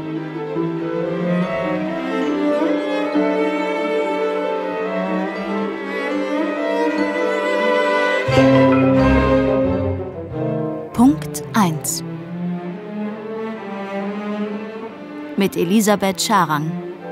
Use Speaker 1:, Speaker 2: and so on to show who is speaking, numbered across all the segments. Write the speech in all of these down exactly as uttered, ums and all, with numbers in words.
Speaker 1: Punkt eins mit Elisabeth Scharang.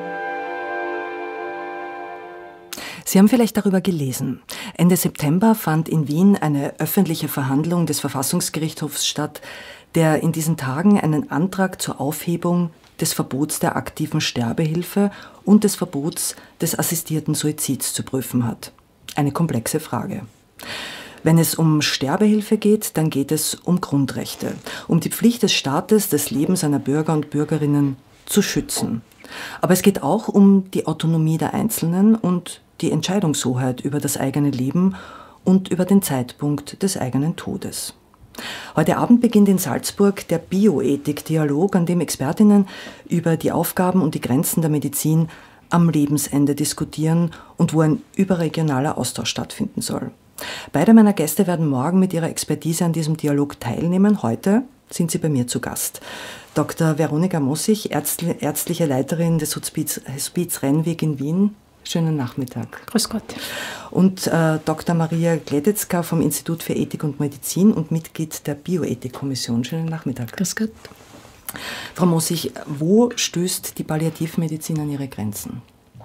Speaker 2: Sie haben vielleicht darüber gelesen. Ende September fand in Wien eine öffentliche Verhandlung des Verfassungsgerichtshofs statt, der in diesen Tagen einen Antrag zur Aufhebung des Verbots der aktiven Sterbehilfe und des Verbots des assistierten Suizids zu prüfen hat. Eine komplexe Frage. Wenn es um Sterbehilfe geht, dann geht es um Grundrechte, um die Pflicht des Staates, das Leben seiner Bürger und Bürgerinnen zu schützen. Aber es geht auch um die Autonomie der Einzelnen und die Entscheidungshoheit über das eigene Leben und über den Zeitpunkt des eigenen Todes. Heute Abend beginnt in Salzburg der Bioethik-Dialog, an dem Expertinnen über die Aufgaben und die Grenzen der Medizin am Lebensende diskutieren und wo ein überregionaler Austausch stattfinden soll. Beide meiner Gäste werden morgen mit ihrer Expertise an diesem Dialog teilnehmen. Heute sind sie bei mir zu Gast. Doktor Veronika Mossig, ärztliche Leiterin des Hospiz, Hospiz Rennweg in Wien. Schönen Nachmittag.
Speaker 3: Grüß Gott.
Speaker 2: Und äh, Doktor Maria Gledetzka vom Institut für Ethik und Medizin und Mitglied der Bioethikkommission. Schönen Nachmittag.
Speaker 3: Grüß Gott.
Speaker 2: Frau Mossig, wo stößt die Palliativmedizin an ihre Grenzen?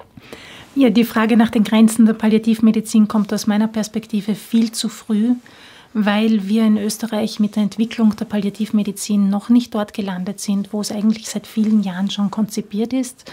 Speaker 3: Ja, die Frage nach den Grenzen der Palliativmedizin kommt aus meiner Perspektive viel zu früh, weil wir in Österreich mit der Entwicklung der Palliativmedizin noch nicht dort gelandet sind, wo es eigentlich seit vielen Jahren schon konzipiert ist.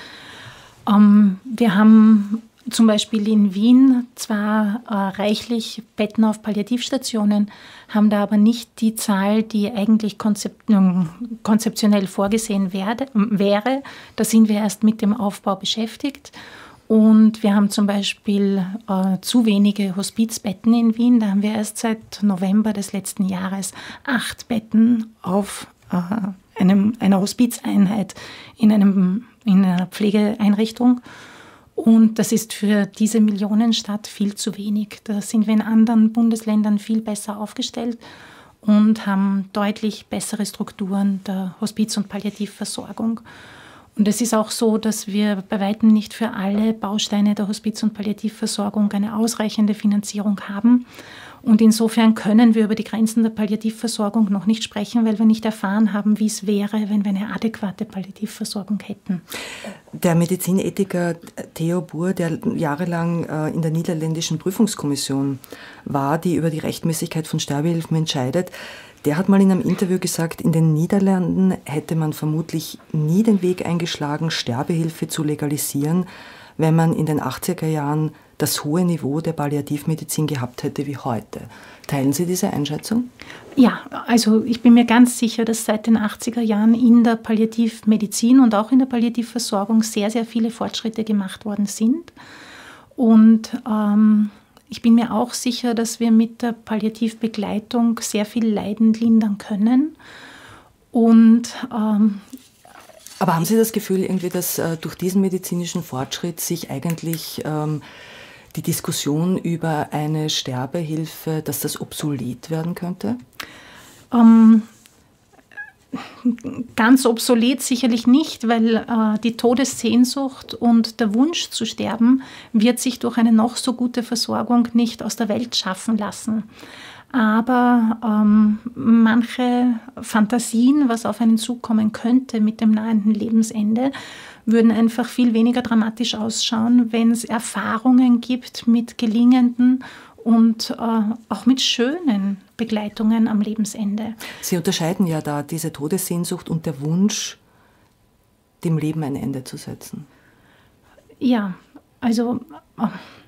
Speaker 3: Ähm, wir haben zum Beispiel in Wien zwar äh, reichlich Betten auf Palliativstationen, haben da aber nicht die Zahl, die eigentlich konzept, äh, konzeptionell vorgesehen werde, wäre. Da sind wir erst mit dem Aufbau beschäftigt. Und wir haben zum Beispiel äh, zu wenige Hospizbetten in Wien. Da haben wir erst seit November des letzten Jahres acht Betten auf äh, einem, einer Hospizeinheit in, einem, in einer Pflegeeinrichtung. Und das ist für diese Millionenstadt viel zu wenig. Da sind wir in anderen Bundesländern viel besser aufgestellt und haben deutlich bessere Strukturen der Hospiz- und Palliativversorgung. Und es ist auch so, dass wir bei weitem nicht für alle Bausteine der Hospiz- und Palliativversorgung eine ausreichende Finanzierung haben. Und insofern können wir über die Grenzen der Palliativversorgung noch nicht sprechen, weil wir nicht erfahren haben, wie es wäre, wenn wir eine adäquate Palliativversorgung hätten.
Speaker 2: Der Medizinethiker Theo Buhr, der jahrelang in der niederländischen Prüfungskommission war, die über die Rechtmäßigkeit von Sterbehilfen entscheidet, der hat mal in einem Interview gesagt, in den Niederlanden hätte man vermutlich nie den Weg eingeschlagen, Sterbehilfe zu legalisieren, wenn man in den achtziger Jahren das hohe Niveau der Palliativmedizin gehabt hätte wie heute. Teilen Sie diese Einschätzung?
Speaker 3: Ja, also ich bin mir ganz sicher, dass seit den achtziger Jahren in der Palliativmedizin und auch in der Palliativversorgung sehr, sehr viele Fortschritte gemacht worden sind. Und ähm, ich bin mir auch sicher, dass wir mit der Palliativbegleitung sehr viel Leiden lindern können. Und, ähm,
Speaker 2: Aber haben Sie das Gefühl, irgendwie, dass äh, durch diesen medizinischen Fortschritt sich eigentlich ähm, die Diskussion über eine Sterbehilfe, dass das obsolet werden könnte?
Speaker 3: Ähm, Ganz obsolet sicherlich nicht, weil äh, die Todessehnsucht und der Wunsch zu sterben wird sich durch eine noch so gute Versorgung nicht aus der Welt schaffen lassen. Aber ähm, manche Fantasien, was auf einen zukommen könnte mit dem nahenden Lebensende, würden einfach viel weniger dramatisch ausschauen, wenn es Erfahrungen gibt mit gelingenden und äh, auch mit schönen Begleitungen am Lebensende.
Speaker 2: Sie unterscheiden ja da diese Todessehnsucht und der Wunsch, dem Leben ein Ende zu setzen.
Speaker 3: Ja, also äh,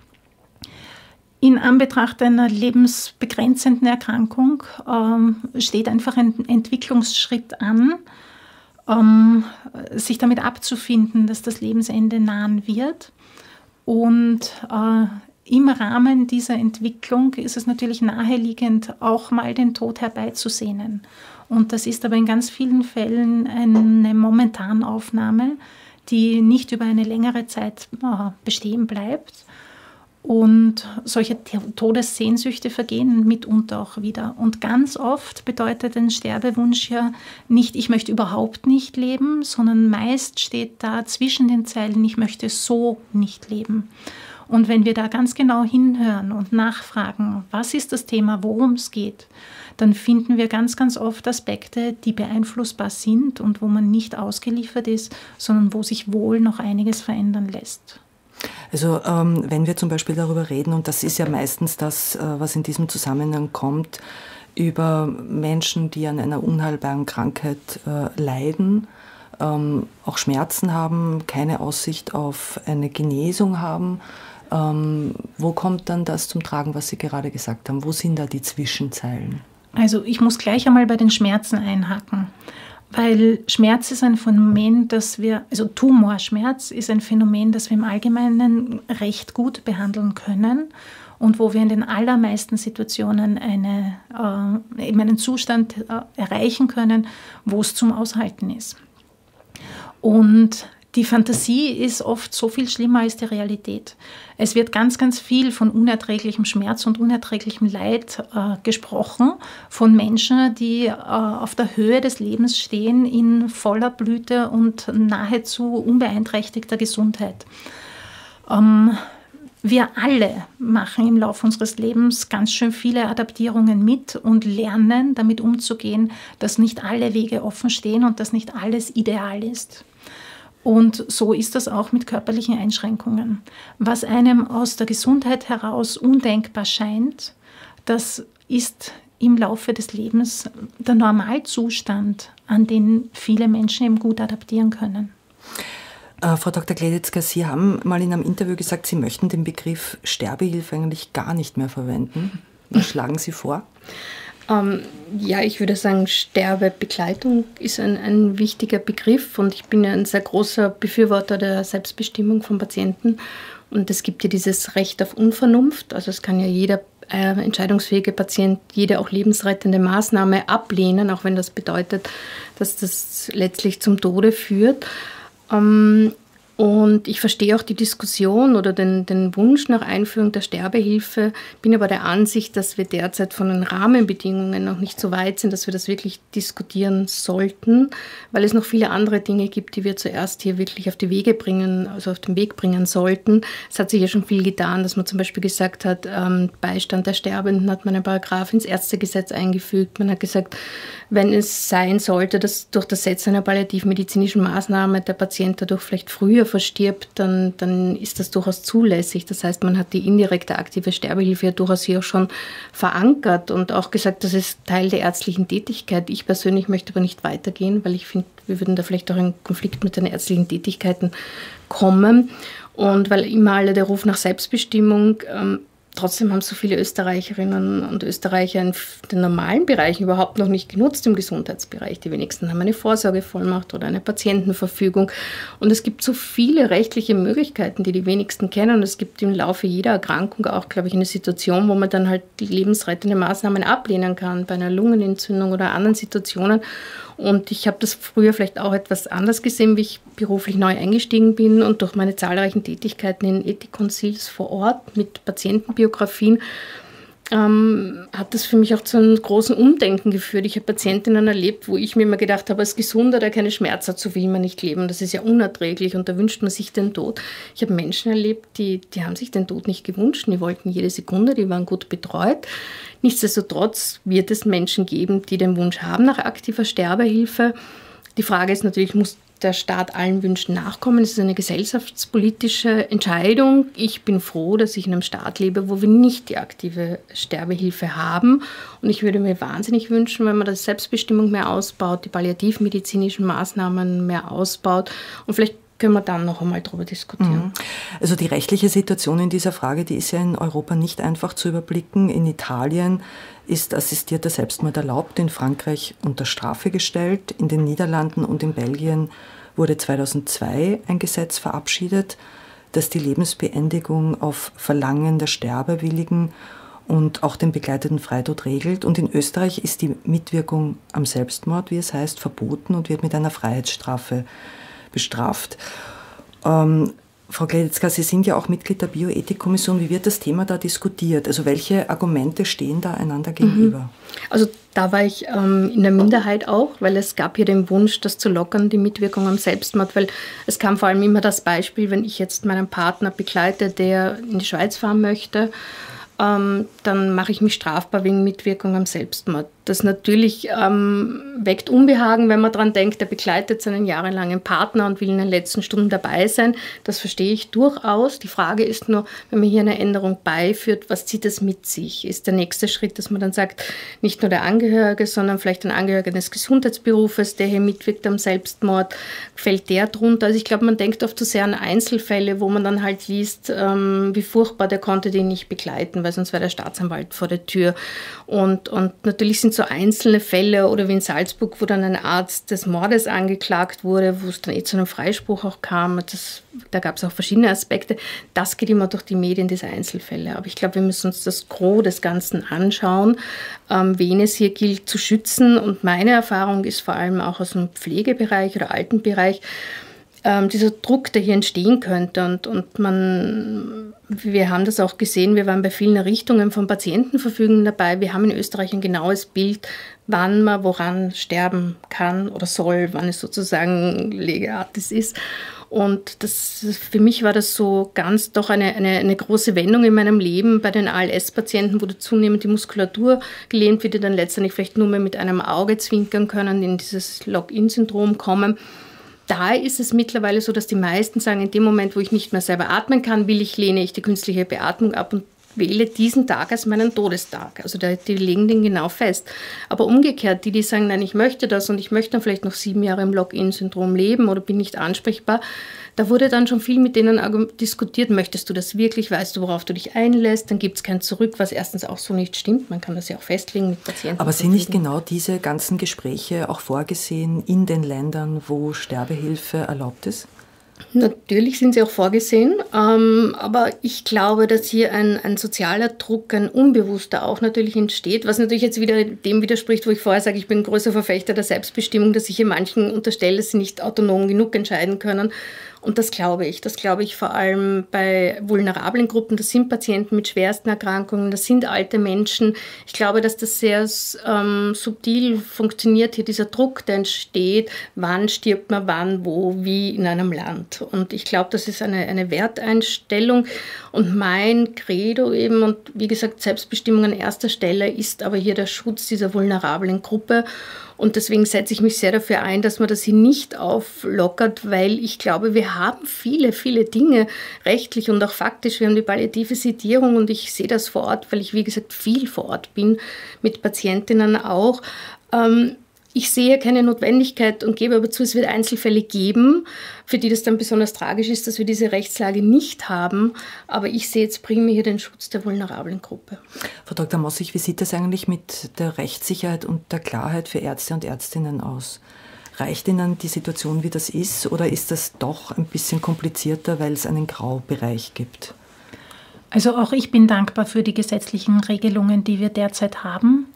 Speaker 3: in Anbetracht einer lebensbegrenzenden Erkrankung äh, steht einfach ein Entwicklungsschritt an, ähm, sich damit abzufinden, dass das Lebensende nahen wird. Und äh, im Rahmen dieser Entwicklung ist es natürlich naheliegend, auch mal den Tod herbeizusehnen. Und das ist aber in ganz vielen Fällen eine Momentanaufnahme, die nicht über eine längere Zeit äh, bestehen bleibt. Und solche Todessehnsüchte vergehen mitunter auch wieder. Und ganz oft bedeutet ein Sterbewunsch ja nicht, ich möchte überhaupt nicht leben, sondern meist steht da zwischen den Zeilen, ich möchte so nicht leben. Und wenn wir da ganz genau hinhören und nachfragen, was ist das Thema, worum es geht, dann finden wir ganz, ganz oft Aspekte, die beeinflussbar sind und wo man nicht ausgeliefert ist, sondern wo sich wohl noch einiges verändern lässt.
Speaker 2: Also ähm, wenn wir zum Beispiel darüber reden, und das ist ja meistens das, äh, was in diesem Zusammenhang kommt, über Menschen, die an einer unheilbaren Krankheit äh, leiden, ähm, auch Schmerzen haben, keine Aussicht auf eine Genesung haben, ähm, wo kommt dann das zum Tragen, was Sie gerade gesagt haben? Wo sind da die Zwischenzeilen?
Speaker 3: Also ich muss gleich einmal bei den Schmerzen einhaken. Weil Schmerz ist ein Phänomen, das wir, also Tumorschmerz ist ein Phänomen, das wir im Allgemeinen recht gut behandeln können und wo wir in den allermeisten Situationen eine, äh, eben einen Zustand äh, erreichen können, wo es zum Aushalten ist. Und die Fantasie ist oft so viel schlimmer als die Realität. Es wird ganz, ganz viel von unerträglichem Schmerz und unerträglichem Leid äh, gesprochen, von Menschen, die äh, auf der Höhe des Lebens stehen, in voller Blüte und nahezu unbeeinträchtigter Gesundheit. Ähm, wir alle machen im Laufe unseres Lebens ganz schön viele Adaptierungen mit und lernen, damit umzugehen, dass nicht alle Wege offen stehen und dass nicht alles ideal ist. Und so ist das auch mit körperlichen Einschränkungen. Was einem aus der Gesundheit heraus undenkbar scheint, das ist im Laufe des Lebens der Normalzustand, an den viele Menschen eben gut adaptieren können.
Speaker 2: Äh, Frau Doktor Gledetzka, Sie haben mal in einem Interview gesagt, Sie möchten den Begriff Sterbehilfe eigentlich gar nicht mehr verwenden. Was schlagen Sie vor?
Speaker 4: Ähm, ja, ich würde sagen, Sterbebegleitung ist ein, ein wichtiger Begriff und ich bin ein sehr großer Befürworter der Selbstbestimmung von Patienten und es gibt ja dieses Recht auf Unvernunft, also es kann ja jeder äh, entscheidungsfähige Patient jede auch lebensrettende Maßnahme ablehnen, auch wenn das bedeutet, dass das letztlich zum Tode führt. Ähm, Und ich verstehe auch die Diskussion oder den, den Wunsch nach Einführung der Sterbehilfe, bin aber der Ansicht, dass wir derzeit von den Rahmenbedingungen noch nicht so weit sind, dass wir das wirklich diskutieren sollten, weil es noch viele andere Dinge gibt, die wir zuerst hier wirklich auf die Wege bringen, also auf den Weg bringen sollten. Es hat sich ja schon viel getan, dass man zum Beispiel gesagt hat, ähm, Beistand der Sterbenden hat man einen Paragraph ins Ärztegesetz eingefügt. Man hat gesagt, wenn es sein sollte, dass durch das Setzen einer palliativmedizinischen Maßnahme der Patient dadurch vielleicht früher verstirbt, dann, dann ist das durchaus zulässig. Das heißt, man hat die indirekte aktive Sterbehilfe ja durchaus hier auch schon verankert und auch gesagt, das ist Teil der ärztlichen Tätigkeit. Ich persönlich möchte aber nicht weitergehen, weil ich finde, wir würden da vielleicht auch in Konflikt mit den ärztlichen Tätigkeiten kommen. Und weil immer alle der Ruf nach Selbstbestimmung, ähm, trotzdem haben so viele Österreicherinnen und Österreicher in den normalen Bereichen überhaupt noch nicht genutzt im Gesundheitsbereich. Die wenigsten haben eine Vorsorgevollmacht oder eine Patientenverfügung. Und es gibt so viele rechtliche Möglichkeiten, die die wenigsten kennen. Und es gibt im Laufe jeder Erkrankung auch, glaube ich, eine Situation, wo man dann halt lebensrettende Maßnahmen ablehnen kann, bei einer Lungenentzündung oder anderen Situationen. Und ich habe das früher vielleicht auch etwas anders gesehen, wie ich beruflich neu eingestiegen bin und durch meine zahlreichen Tätigkeiten in Ethikkonzils vor Ort mit Patientenbiografien ähm, hat das für mich auch zu einem großen Umdenken geführt. Ich habe Patientinnen erlebt, wo ich mir immer gedacht habe, als Gesunder, der keine Schmerzen hat, so will man nicht leben. Das ist ja unerträglich und da wünscht man sich den Tod. Ich habe Menschen erlebt, die, die haben sich den Tod nicht gewünscht, die wollten jede Sekunde, die waren gut betreut. Nichtsdestotrotz wird es Menschen geben, die den Wunsch haben nach aktiver Sterbehilfe. Die Frage ist natürlich, muss der Staat allen Wünschen nachkommen? Es ist eine gesellschaftspolitische Entscheidung. Ich bin froh, dass ich in einem Staat lebe, wo wir nicht die aktive Sterbehilfe haben. Und ich würde mir wahnsinnig wünschen, wenn man die Selbstbestimmung mehr ausbaut, die palliativmedizinischen Maßnahmen mehr ausbaut und vielleicht können wir dann noch einmal darüber diskutieren.
Speaker 2: Also die rechtliche Situation in dieser Frage, die ist ja in Europa nicht einfach zu überblicken. In Italien ist assistierter Selbstmord erlaubt, in Frankreich unter Strafe gestellt, in den Niederlanden und in Belgien wurde zweitausendzwei ein Gesetz verabschiedet, das die Lebensbeendigung auf Verlangen der Sterbewilligen und auch den begleiteten Freitod regelt. Und in Österreich ist die Mitwirkung am Selbstmord, wie es heißt, verboten und wird mit einer Freiheitsstrafe bestraft. Ähm, Frau Gledetzka, Sie sind ja auch Mitglied der Bioethikkommission. Wie wird das Thema da diskutiert? Also welche Argumente stehen da einander gegenüber?
Speaker 4: Also da war ich ähm, in der Minderheit auch, weil es gab hier den Wunsch, das zu lockern, die Mitwirkung am Selbstmord, weil es kam vor allem immer das Beispiel, wenn ich jetzt meinen Partner begleite, der in die Schweiz fahren möchte, ähm, dann mache ich mich strafbar wegen Mitwirkung am Selbstmord. Das natürlich ähm, weckt Unbehagen, wenn man daran denkt, er begleitet seinen jahrelangen Partner und will in den letzten Stunden dabei sein. Das verstehe ich durchaus. Die Frage ist nur, wenn man hier eine Änderung beiführt, was zieht das mit sich? Ist der nächste Schritt, dass man dann sagt, nicht nur der Angehörige, sondern vielleicht ein Angehöriger des Gesundheitsberufes, der hier mitwirkt am Selbstmord, fällt der drunter? Also ich glaube, man denkt oft zu sehr an Einzelfälle, wo man dann halt liest, ähm, wie furchtbar, der konnte den nicht begleiten, weil sonst wäre der Staatsanwalt vor der Tür. Und, und natürlich sind so einzelne Fälle oder wie in Salzburg, wo dann ein Arzt des Mordes angeklagt wurde, wo es dann eh zu einem Freispruch auch kam. Das, da gab es auch verschiedene Aspekte. Das geht immer durch die Medien, diese Einzelfälle. Aber ich glaube, wir müssen uns das Gros des Ganzen anschauen, ähm, wen es hier gilt zu schützen. Und meine Erfahrung ist vor allem auch aus dem Pflegebereich oder Altenbereich, ähm, dieser Druck, der hier entstehen könnte. Und, und man... Wir haben das auch gesehen, wir waren bei vielen Errichtungen von Patientenverfügungen dabei. Wir haben in Österreich ein genaues Bild, wann man woran sterben kann oder soll, wann es sozusagen Legeartis ist. Und das, für mich war das so ganz doch eine, eine, eine große Wendung in meinem Leben bei den A L S-Patienten, wo zunehmend die Muskulatur gelähmt wird, die dann letztendlich vielleicht nur mehr mit einem Auge zwinkern können, in dieses Lock-in-Syndrom kommen. Da ist es mittlerweile so, dass die meisten sagen, in dem Moment, wo ich nicht mehr selber atmen kann, will ich, lehne ich die künstliche Beatmung ab und wähle diesen Tag als meinen Todestag. Also da, die legen den genau fest. Aber umgekehrt, die, die sagen, nein, ich möchte das und ich möchte dann vielleicht noch sieben Jahre im Lock-in-Syndrom leben oder bin nicht ansprechbar, da wurde dann schon viel mit denen diskutiert, möchtest du das wirklich, weißt du, worauf du dich einlässt, dann gibt es kein Zurück, was erstens auch so nicht stimmt, man kann das ja auch festlegen mit Patienten.
Speaker 2: Aber sind nicht genau diese ganzen Gespräche auch vorgesehen in den Ländern, wo Sterbehilfe erlaubt ist?
Speaker 4: Natürlich sind sie auch vorgesehen, ähm, aber ich glaube, dass hier ein, ein sozialer Druck, ein unbewusster auch natürlich entsteht, was natürlich jetzt wieder dem widerspricht, wo ich vorher sage, ich bin ein großer Verfechter der Selbstbestimmung, dass ich hier manchen unterstelle, dass sie nicht autonom genug entscheiden können. Und das glaube ich. Das glaube ich vor allem bei vulnerablen Gruppen. Das sind Patienten mit schwersten Erkrankungen, das sind alte Menschen. Ich glaube, dass das sehr ähm, subtil funktioniert, hier dieser Druck, der entsteht, wann stirbt man, wann, wo, wie in einem Land. Und ich glaube, das ist eine, eine Werteinstellung. Und mein Credo eben, und wie gesagt, Selbstbestimmung an erster Stelle, ist aber hier der Schutz dieser vulnerablen Gruppe. Und deswegen setze ich mich sehr dafür ein, dass man das hier nicht auflockert, weil ich glaube, wir haben viele, viele Dinge rechtlich und auch faktisch. Wir haben die palliative Sedierung und ich sehe das vor Ort, weil ich, wie gesagt, viel vor Ort bin, mit Patientinnen auch. Ähm, Ich sehe keine Notwendigkeit und gebe aber zu, es wird Einzelfälle geben, für die das dann besonders tragisch ist, dass wir diese Rechtslage nicht haben. Aber ich sehe jetzt primär hier den Schutz der vulnerablen Gruppe.
Speaker 2: Frau Doktor Mossig, wie sieht das eigentlich mit der Rechtssicherheit und der Klarheit für Ärzte und Ärztinnen aus? Reicht Ihnen die Situation, wie das ist, oder ist das doch ein bisschen komplizierter, weil es einen Graubereich gibt?
Speaker 3: Also auch ich bin dankbar für die gesetzlichen Regelungen, die wir derzeit haben.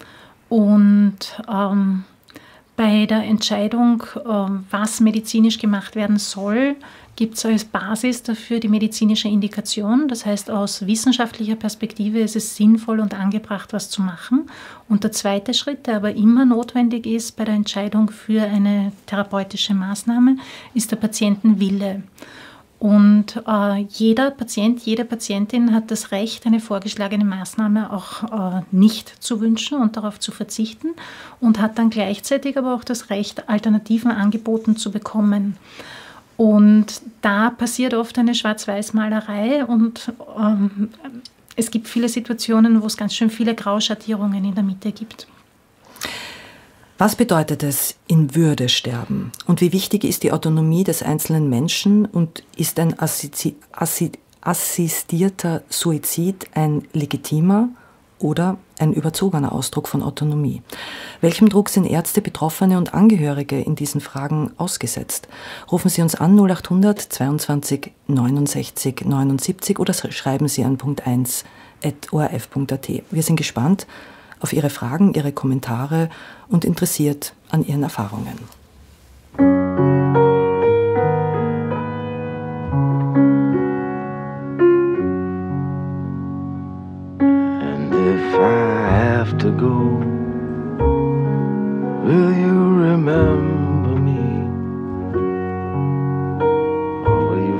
Speaker 3: Und ähm, bei der Entscheidung, was medizinisch gemacht werden soll, gibt es als Basis dafür die medizinische Indikation. Das heißt, aus wissenschaftlicher Perspektive ist es sinnvoll und angebracht, was zu machen. Und der zweite Schritt, der aber immer notwendig ist bei der Entscheidung für eine therapeutische Maßnahme, ist der Patientenwille. Und äh, jeder Patient, jede Patientin hat das Recht, eine vorgeschlagene Maßnahme auch äh, nicht zu wünschen und darauf zu verzichten und hat dann gleichzeitig aber auch das Recht, Alternativen angeboten zu bekommen. Und da passiert oft eine Schwarz-Weiß-Malerei und ähm, es gibt viele Situationen, wo es ganz schön viele Grauschattierungen in der Mitte gibt.
Speaker 2: Was bedeutet es, in Würde sterben? Und wie wichtig ist die Autonomie des einzelnen Menschen? Und ist ein assi- assi- assistierter Suizid ein legitimer oder ein überzogener Ausdruck von Autonomie? Welchem Druck sind Ärzte, Betroffene und Angehörige in diesen Fragen ausgesetzt? Rufen Sie uns an null achthundert zweiundzwanzig neunundsechzig neunundsiebzig oder schreiben Sie an punkt eins at o r f punkt a t. Wir sind gespannt auf Ihre Fragen, Ihre Kommentare und interessiert an Ihren Erfahrungen.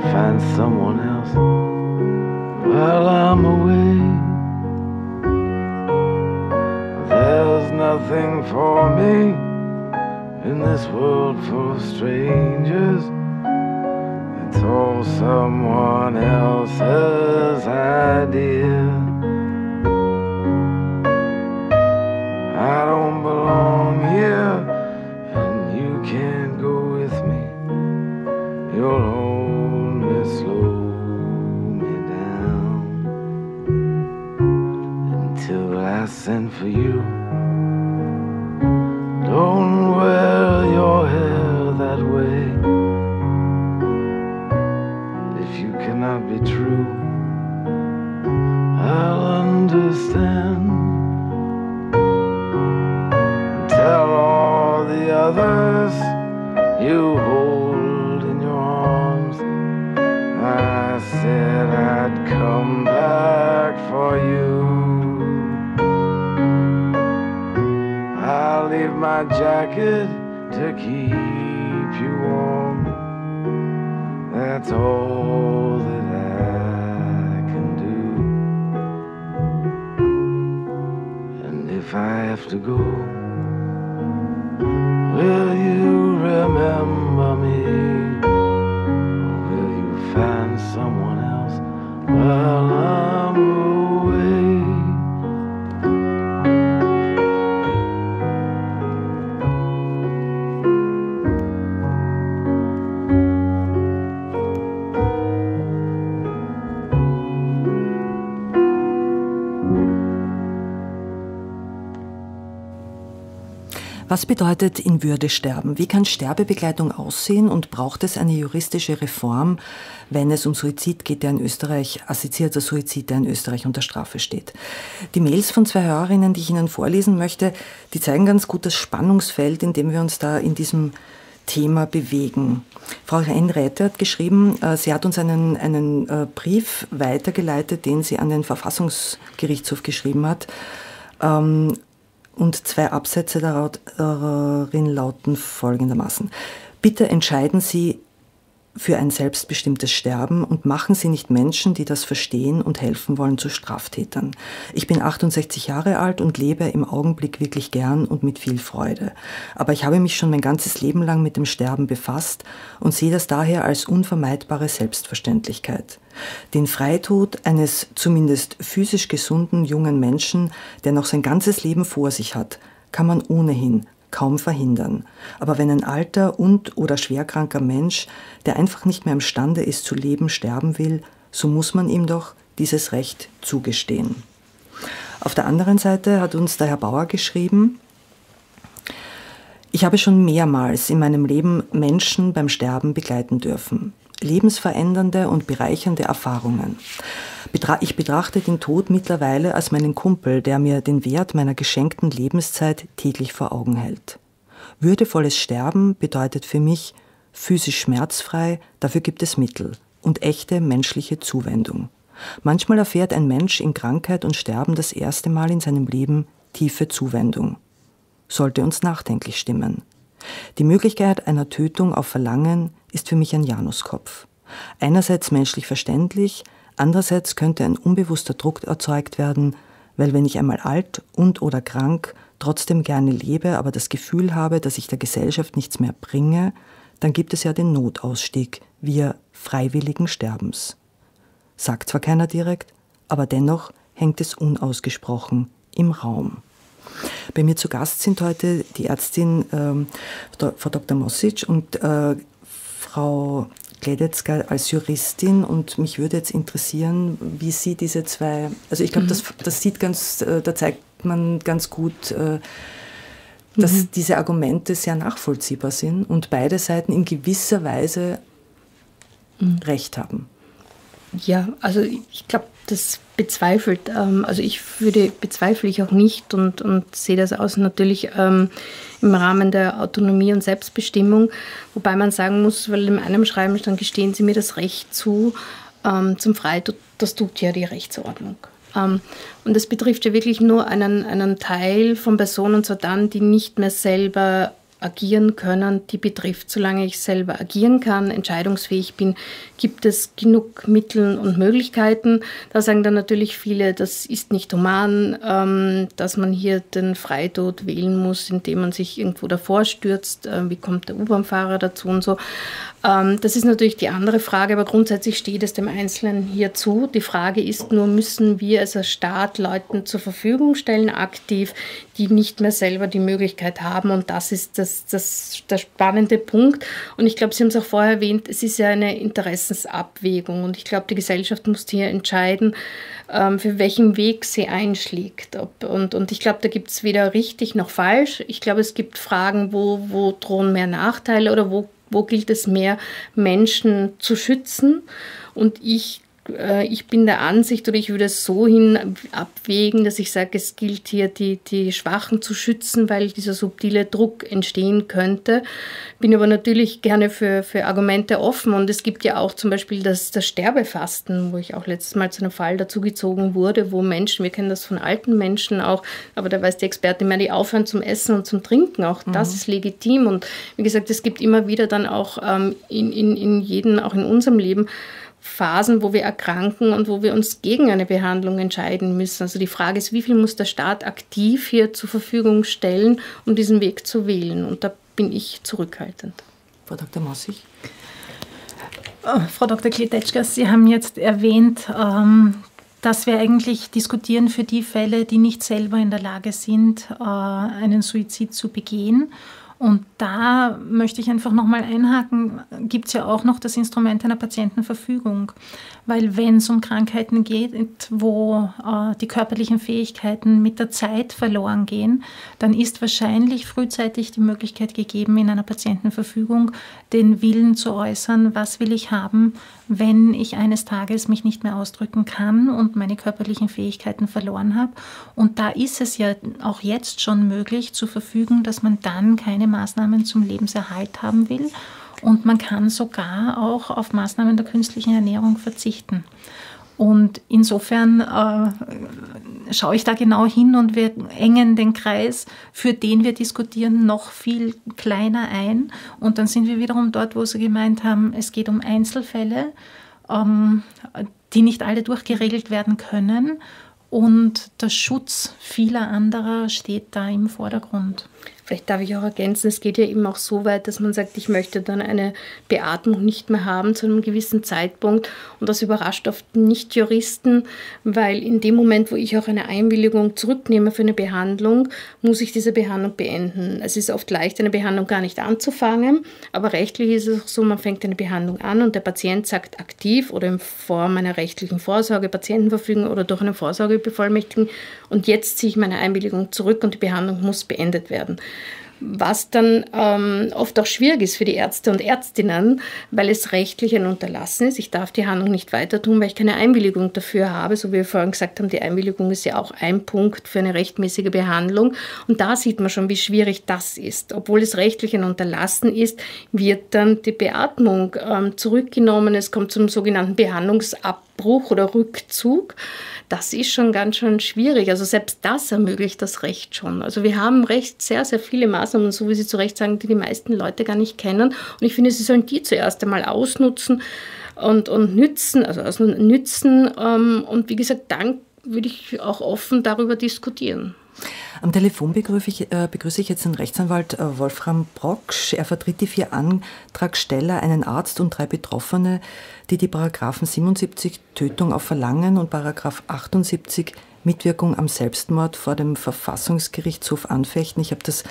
Speaker 5: find someone else while I'm away. There's nothing for me in this world full of strangers. It's all someone else's idea. I don't belong here, and you can't go with me. You'll only slow me down until I send for you. Don't wear your hair that way. If you cannot be true, I'll understand. Tell all the others you hold in your arms I said I'd come back for you. I'll leave my jacket to keep you warm. That's all that I can do. And if I have to go, will you remember me? Or will you find someone else while I'm away?
Speaker 2: Was bedeutet in Würde sterben? Wie kann Sterbebegleitung aussehen und braucht es eine juristische Reform, wenn es um Suizid geht, der in Österreich, assoziierter Suizid, der in Österreich unter Strafe steht? Die Mails von zwei Hörerinnen, die ich Ihnen vorlesen möchte, die zeigen ganz gut das Spannungsfeld, in dem wir uns da in diesem Thema bewegen. Frau Henriette hat geschrieben, sie hat uns einen, einen Brief weitergeleitet, den sie an den Verfassungsgerichtshof geschrieben hat. Und zwei Absätze darin lauten folgendermaßen: Bitte entscheiden Sie für ein selbstbestimmtes Sterben und machen Sie nicht Menschen, die das verstehen und helfen wollen, zu Straftätern. Ich bin achtundsechzig Jahre alt und lebe im Augenblick wirklich gern und mit viel Freude. Aber ich habe mich schon mein ganzes Leben lang mit dem Sterben befasst und sehe das daher als unvermeidbare Selbstverständlichkeit. Den Freitod eines zumindest physisch gesunden jungen Menschen, der noch sein ganzes Leben vor sich hat, kann man ohnehin kaum verhindern. Aber wenn ein alter und oder schwerkranker Mensch, der einfach nicht mehr imstande ist zu leben, sterben will, so muss man ihm doch dieses Recht zugestehen. Auf der anderen Seite hat uns der Herr Bauer geschrieben: Ich habe schon mehrmals in meinem Leben Menschen beim Sterben begleiten dürfen. Lebensverändernde und bereichernde Erfahrungen. Ich betrachte den Tod mittlerweile als meinen Kumpel, der mir den Wert meiner geschenkten Lebenszeit täglich vor Augen hält. Würdevolles Sterben bedeutet für mich physisch schmerzfrei, dafür gibt es Mittel und echte menschliche Zuwendung. Manchmal erfährt ein Mensch in Krankheit und Sterben das erste Mal in seinem Leben tiefe Zuwendung. Sollte uns nachdenklich stimmen. Die Möglichkeit einer Tötung auf Verlangen ist für mich ein Januskopf. Einerseits menschlich verständlich, andererseits könnte ein unbewusster Druck erzeugt werden, weil wenn ich einmal alt und oder krank trotzdem gerne lebe, aber das Gefühl habe, dass ich der Gesellschaft nichts mehr bringe, dann gibt es ja den Notausstieg via freiwilligen Sterbens. Sagt zwar keiner direkt, aber dennoch hängt es unausgesprochen im Raum. Bei mir zu Gast sind heute die Ärztin ähm, Frau Doktor Mosic und äh, Frau Kledetzka als Juristin, und mich würde jetzt interessieren, wie Sie diese zwei, also ich glaube, mhm. das, das sieht ganz, äh, da zeigt man ganz gut, äh, dass mhm. diese Argumente sehr nachvollziehbar sind und beide Seiten in gewisser Weise mhm. Recht haben.
Speaker 4: Ja, also ich glaube, das bezweifelt, ähm, also ich würde, bezweifle ich auch nicht und, und sehe das aus natürlich ähm, im Rahmen der Autonomie und Selbstbestimmung, wobei man sagen muss, weil in einem Schreiben stand, gestehen Sie mir das Recht zu ähm, zum Freitod, das tut ja die Rechtsordnung. Ähm, und das betrifft ja wirklich nur einen, einen Teil von Personen, und zwar dann, die nicht mehr selber agieren können, die betrifft. Solange ich selber agieren kann, entscheidungsfähig bin, gibt es genug Mittel und Möglichkeiten. Da sagen dann natürlich viele, das ist nicht human, ähm, dass man hier den Freitod wählen muss, indem man sich irgendwo davor stürzt. Äh, wie kommt der U-Bahn-Fahrer dazu und so. Ähm, das ist natürlich die andere Frage, aber grundsätzlich steht es dem Einzelnen hier zu. Die Frage ist nur, müssen wir als Staat Leuten zur Verfügung stellen, aktiv, die nicht mehr selber die Möglichkeit haben, und das ist das, das, der spannende Punkt. Und ich glaube, Sie haben es auch vorher erwähnt, es ist ja eine Interessensabwägung, und ich glaube, die Gesellschaft muss hier entscheiden, ähm, für welchen Weg sie einschlägt. Ob, und, und ich glaube, da gibt es weder richtig noch falsch. Ich glaube, es gibt Fragen, wo, wo drohen mehr Nachteile oder wo, wo gilt es mehr, Menschen zu schützen. Und ich Ich bin der Ansicht, oder ich würde es so hin abwägen, dass ich sage, es gilt hier, die, die Schwachen zu schützen, weil dieser subtile Druck entstehen könnte. Bin aber natürlich gerne für, für Argumente offen, und es gibt ja auch zum Beispiel das, das Sterbefasten, wo ich auch letztes Mal zu einem Fall dazugezogen wurde, wo Menschen, wir kennen das von alten Menschen auch, aber da weiß die Expertin mehr, die aufhören zum Essen und zum Trinken, auch mhm. das ist legitim. Und wie gesagt, es gibt immer wieder dann auch ähm, in, in, in jedem, auch in unserem Leben, Phasen, wo wir erkranken und wo wir uns gegen eine Behandlung entscheiden müssen. Also die Frage ist, wie viel muss der Staat aktiv hier zur Verfügung stellen, um diesen Weg zu wählen? Und da bin ich zurückhaltend.
Speaker 2: Frau Doktor Mossig?
Speaker 3: Oh, Frau Doktor Kletetschka, Sie haben jetzt erwähnt, ähm, dass wir eigentlich diskutieren für die Fälle, die nicht selber in der Lage sind, äh, einen Suizid zu begehen. Und da möchte ich einfach nochmal einhaken, gibt es ja auch noch das Instrument einer Patientenverfügung. Weil wenn es um Krankheiten geht, wo äh, die körperlichen Fähigkeiten mit der Zeit verloren gehen, dann ist wahrscheinlich frühzeitig die Möglichkeit gegeben, in einer Patientenverfügung den Willen zu äußern, was will ich haben, wenn ich eines Tages mich nicht mehr ausdrücken kann und meine körperlichen Fähigkeiten verloren habe. Und da ist es ja auch jetzt schon möglich zu verfügen, dass man dann keine Maßnahmen zum Lebenserhalt haben will. Und man kann sogar auch auf Maßnahmen der künstlichen Ernährung verzichten. Und insofern äh, schaue ich da genau hin, und wir engen den Kreis, für den wir diskutieren, noch viel kleiner ein. Und dann sind wir wiederum dort, wo Sie gemeint haben, es geht um Einzelfälle, ähm, die nicht alle durchgeregelt werden können. Und der Schutz vieler anderer steht da im Vordergrund.
Speaker 4: Vielleicht darf ich auch ergänzen, es geht ja eben auch so weit, dass man sagt, ich möchte dann eine Beatmung nicht mehr haben zu einem gewissen Zeitpunkt. Und das überrascht oft Nicht-Juristen, weil in dem Moment, wo ich auch eine Einwilligung zurücknehme für eine Behandlung, muss ich diese Behandlung beenden. Es ist oft leicht, eine Behandlung gar nicht anzufangen, aber rechtlich ist es auch so, man fängt eine Behandlung an und der Patient sagt aktiv oder in Form einer rechtlichen Vorsorge, Patientenverfügung oder durch einen Vorsorgebevollmächtigen, und jetzt ziehe ich meine Einwilligung zurück und die Behandlung muss beendet werden. Was dann ähm, oft auch schwierig ist für die Ärzte und Ärztinnen, weil es rechtlich ein Unterlassen ist. Ich darf die Handlung nicht weiter tun, weil ich keine Einwilligung dafür habe. So wie wir vorhin gesagt haben, die Einwilligung ist ja auch ein Punkt für eine rechtmäßige Behandlung. Und da sieht man schon, wie schwierig das ist. Obwohl es rechtlich ein Unterlassen ist, wird dann die Beatmung ähm, zurückgenommen. Es kommt zum sogenannten Behandlungsabbruch oder Rückzug. Das ist schon ganz schön schwierig. Also selbst das ermöglicht das Recht schon. Also wir haben Recht sehr, sehr viele Maßnahmen, so wie Sie zu Recht sagen, die die meisten Leute gar nicht kennen. Und ich finde, sie sollen die zuerst einmal ausnutzen und, und nützen, also, also nützen. Ähm, und wie gesagt, dann würde ich auch offen darüber diskutieren.
Speaker 2: Am Telefon begrüße ich, äh, begrüße ich jetzt den Rechtsanwalt äh, Wolfram Proksch. Er vertritt die vier Antragsteller, einen Arzt und drei Betroffene, die die Paragraphen siebenundsiebzig Tötung auf Verlangen und Paragraph achtundsiebzig Mitwirkung am Selbstmord vor dem Verfassungsgerichtshof anfechten. Ich habe das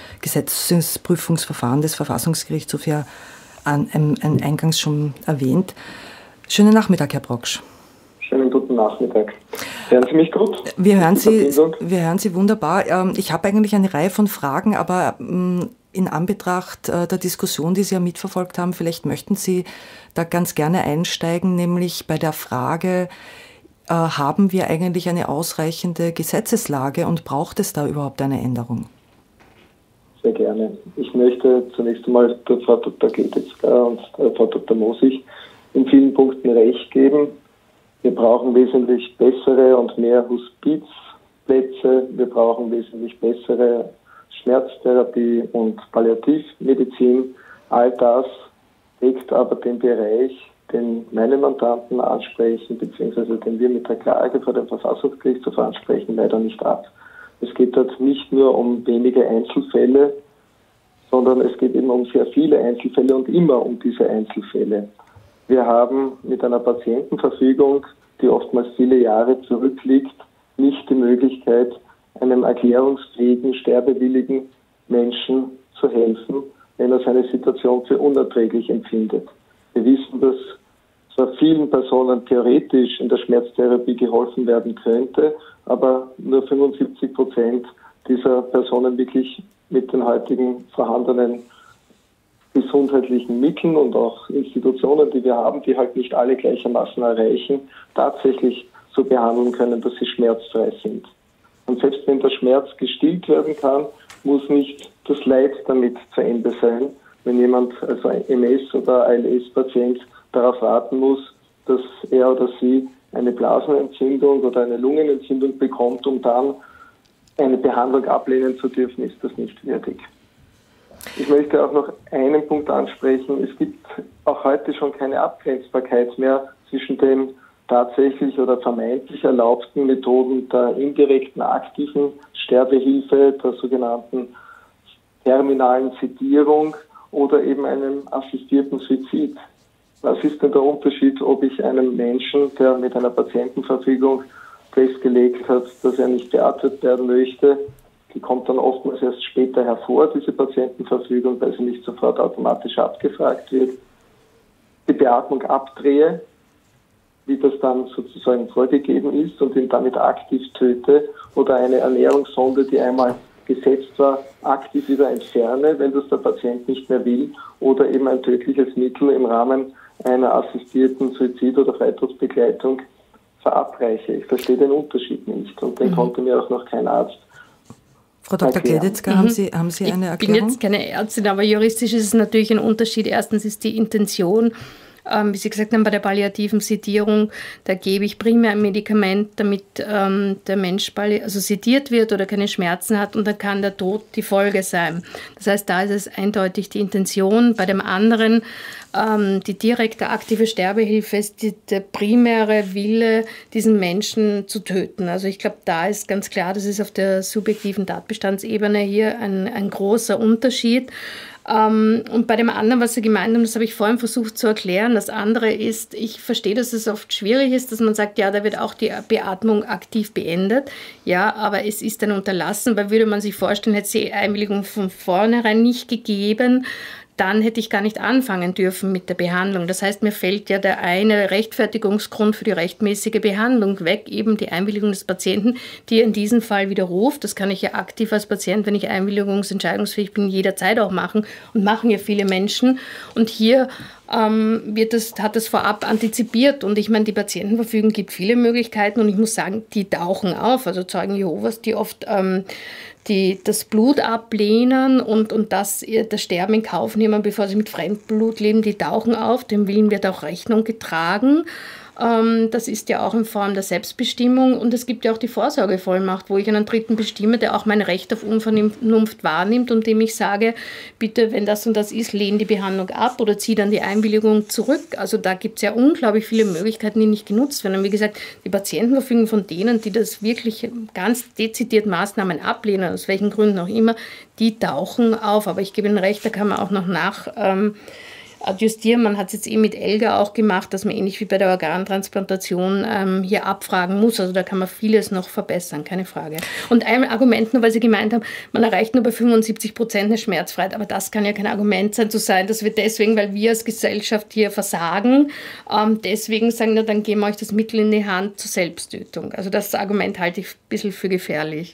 Speaker 2: Gesetzesprüfungsverfahren des Verfassungsgerichtshofs ja an, ähm, ähm, eingangs schon erwähnt. Schönen Nachmittag, Herr Proksch.
Speaker 6: Schönen guten Nachmittag. Hören Sie mich gut?
Speaker 2: Wir hören Sie, wir hören Sie wunderbar. Ich habe eigentlich eine Reihe von Fragen, aber in Anbetracht der Diskussion, die Sie ja mitverfolgt haben, vielleicht möchten Sie da ganz gerne einsteigen, nämlich bei der Frage, haben wir eigentlich eine ausreichende Gesetzeslage und braucht es da überhaupt eine Änderung?
Speaker 6: Sehr gerne. Ich möchte zunächst einmal der Frau Doktor Kletetschka und der Frau Doktor Mossig in vielen Punkten recht geben. Wir brauchen wesentlich bessere und mehr Hospizplätze. Wir brauchen wesentlich bessere Schmerztherapie und Palliativmedizin. All das deckt aber den Bereich, den meine Mandanten ansprechen, beziehungsweise den wir mit der Klage vor dem Verfassungsgerichtshof ansprechen, leider nicht ab. Es geht dort nicht nur um wenige Einzelfälle, sondern es geht eben um sehr viele Einzelfälle und immer um diese Einzelfälle. Wir haben mit einer Patientenverfügung, die oftmals viele Jahre zurückliegt, nicht die Möglichkeit, einem erklärungsfähigen, sterbewilligen Menschen zu helfen, wenn er seine Situation für unerträglich empfindet. Wir wissen, dass zwar vielen Personen theoretisch in der Schmerztherapie geholfen werden könnte, aber nur fünfundsiebzig Prozent dieser Personen wirklich mit den heutigen vorhandenen gesundheitlichen Mitteln und auch Institutionen, die wir haben, die halt nicht alle gleichermaßen erreichen, tatsächlich so behandeln können, dass sie schmerzfrei sind. Und selbst wenn der Schmerz gestillt werden kann, muss nicht das Leid damit zu Ende sein. Wenn jemand, also ein M S- oder A L S-Patient, darauf warten muss, dass er oder sie eine Blasenentzündung oder eine Lungenentzündung bekommt, um dann eine Behandlung ablehnen zu dürfen, ist das nicht würdig. Ich möchte auch noch einen Punkt ansprechen. Es gibt auch heute schon keine Abgrenzbarkeit mehr zwischen den tatsächlich oder vermeintlich erlaubten Methoden der indirekten aktiven Sterbehilfe, der sogenannten terminalen Sedierung oder eben einem assistierten Suizid. Was ist denn der Unterschied, ob ich einem Menschen, der mit einer Patientenverfügung festgelegt hat, dass er nicht beatmet werden möchte, die kommt dann oftmals erst später hervor, diese Patientenverfügung, weil sie nicht sofort automatisch abgefragt wird, die Beatmung abdrehe, wie das dann sozusagen vorgegeben ist und ihn damit aktiv töte, oder eine Ernährungssonde, die einmal gesetzt war, aktiv wieder entferne, wenn das der Patient nicht mehr will, oder eben ein tödliches Mittel im Rahmen einer assistierten Suizid- oder Freitodbegleitung verabreiche. Ich verstehe den Unterschied nicht und den mhm. konnte mir auch noch kein Arzt.
Speaker 2: Frau Doktor Gledetzka, mhm. haben Sie, haben Sie eine Erklärung?
Speaker 4: Ich bin jetzt keine Ärztin, aber juristisch ist es natürlich ein Unterschied. Erstens ist die Intention, ähm, wie Sie gesagt haben, bei der palliativen Sedierung, da gebe ich primär ein Medikament, damit ähm, der Mensch also sediert wird oder keine Schmerzen hat, und dann kann der Tod die Folge sein. Das heißt, da ist es eindeutig die Intention. Bei dem anderen, ähm, die direkte aktive Sterbehilfe, ist die, der primäre Wille, diesen Menschen zu töten. Also ich glaube, da ist ganz klar, das ist auf der subjektiven Tatbestandsebene hier ein, ein großer Unterschied. Um, und bei dem anderen, was Sie gemeint haben, das habe ich vorhin versucht zu erklären. Das andere ist, ich verstehe, dass es oft schwierig ist, dass man sagt, ja, da wird auch die Beatmung aktiv beendet. Ja, aber es ist dann unterlassen, weil würde man sich vorstellen, hätte es die Einwilligung von vornherein nicht gegeben, dann hätte ich gar nicht anfangen dürfen mit der Behandlung. Das heißt, mir fällt ja der eine Rechtfertigungsgrund für die rechtmäßige Behandlung weg, eben die Einwilligung des Patienten, die er in diesem Fall widerruft. Das kann ich ja aktiv als Patient, wenn ich einwilligungsentscheidungsfähig bin, jederzeit auch machen, und machen ja viele Menschen. Und hier ähm, wird das, hat das vorab antizipiert, und ich meine, die Patientenverfügung gibt viele Möglichkeiten, und ich muss sagen, die tauchen auf. Also Zeugen Jehovas, die oft ähm, die das Blut ablehnen und, und das, das Sterben in Kauf nehmen, bevor sie mit Fremdblut leben, die tauchen auf. Dem Willen wird auch Rechnung getragen. Ähm, das ist ja auch in Form der Selbstbestimmung. Und es gibt ja auch die Vorsorgevollmacht, wo ich einen Dritten bestimme, der auch mein Recht auf Unvernunft wahrnimmt und dem ich sage, bitte, wenn das und das ist, lehne die Behandlung ab oder ziehe dann die Einwilligung zurück. Also da gibt es ja unglaublich viele Möglichkeiten, die nicht genutzt werden. Und wie gesagt, die Patientenverfügung von denen, die das wirklich ganz dezidiert Maßnahmen ablehnen, aus welchen Gründen auch immer, die tauchen auf. Aber ich gebe Ihnen recht, da kann man auch noch nach ähm, adjustieren. Man hat es jetzt eh mit ELGA auch gemacht, dass man ähnlich wie bei der Organtransplantation ähm, hier abfragen muss. Also da kann man vieles noch verbessern, keine Frage. Und ein Argument nur, weil Sie gemeint haben, man erreicht nur bei fünfundsiebzig Prozent eine Schmerzfreiheit. Aber das kann ja kein Argument sein, zu sein, dass wir deswegen, weil wir als Gesellschaft hier versagen, ähm, deswegen sagen, na, dann geben wir euch das Mittel in die Hand zur Selbsttötung. Also das Argument halte ich ein bisschen für gefährlich.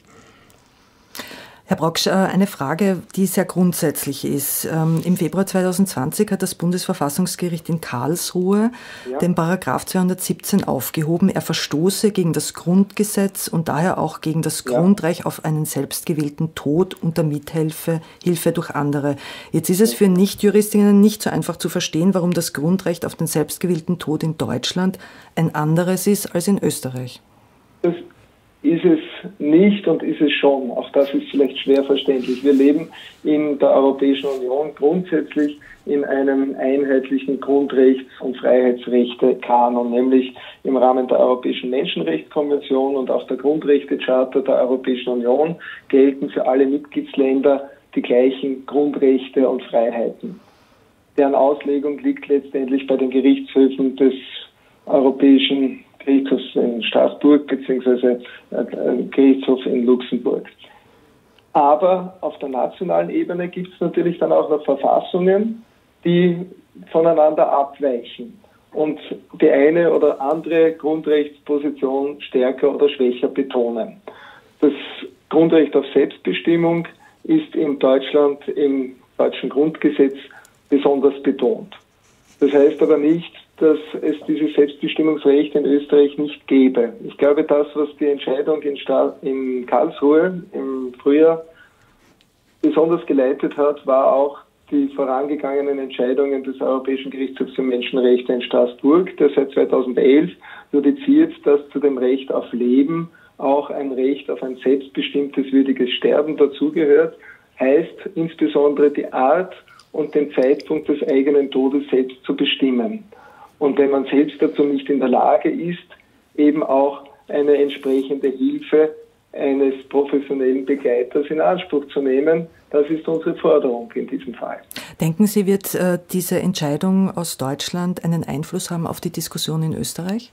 Speaker 2: Herr Brocksch, eine Frage, die sehr grundsätzlich ist. Im Februar zweitausendzwanzig hat das Bundesverfassungsgericht in Karlsruhe ja. den Paragraph zweihundertsiebzehn aufgehoben. Er verstoße gegen das Grundgesetz und daher auch gegen das ja. Grundrecht auf einen selbstgewählten Tod unter Mithilfe Hilfe durch andere. Jetzt ist es für Nichtjuristinnen nicht so einfach zu verstehen, warum das Grundrecht auf den selbstgewählten Tod in Deutschland ein anderes ist als in Österreich.
Speaker 6: Das ist es nicht und ist es schon. Auch das ist vielleicht schwer verständlich. Wir leben in der Europäischen Union grundsätzlich in einem einheitlichen Grundrechts- und Freiheitsrechte-Kanon, nämlich im Rahmen der Europäischen Menschenrechtskonvention und auch der Grundrechtecharta der Europäischen Union gelten für alle Mitgliedsländer die gleichen Grundrechte und Freiheiten. Deren Auslegung liegt letztendlich bei den Gerichtshöfen des Europäischen Gerichtshofs in Straßburg bzw. Gerichtshof in Luxemburg. Aber auf der nationalen Ebene gibt es natürlich dann auch noch Verfassungen, die voneinander abweichen und die eine oder andere Grundrechtsposition stärker oder schwächer betonen. Das Grundrecht auf Selbstbestimmung ist in Deutschland im deutschen Grundgesetz besonders betont. Das heißt aber nicht, dass es dieses Selbstbestimmungsrecht in Österreich nicht gäbe. Ich glaube, das, was die Entscheidung in, Sta- in Karlsruhe im Frühjahr besonders geleitet hat, war auch die vorangegangenen Entscheidungen des Europäischen Gerichtshofs für Menschenrechte in Straßburg, der seit zweitausendelf judiziert, dass zu dem Recht auf Leben auch ein Recht auf ein selbstbestimmtes, würdiges Sterben dazugehört, heißt insbesondere die Art und den Zeitpunkt des eigenen Todes selbst zu bestimmen. Und wenn man selbst dazu nicht in der Lage ist, eben auch eine entsprechende Hilfe eines professionellen Begleiters in Anspruch zu nehmen. Das ist unsere Forderung in diesem Fall.
Speaker 2: Denken Sie, wird äh, diese Entscheidung aus Deutschland einen Einfluss haben auf die Diskussion in Österreich?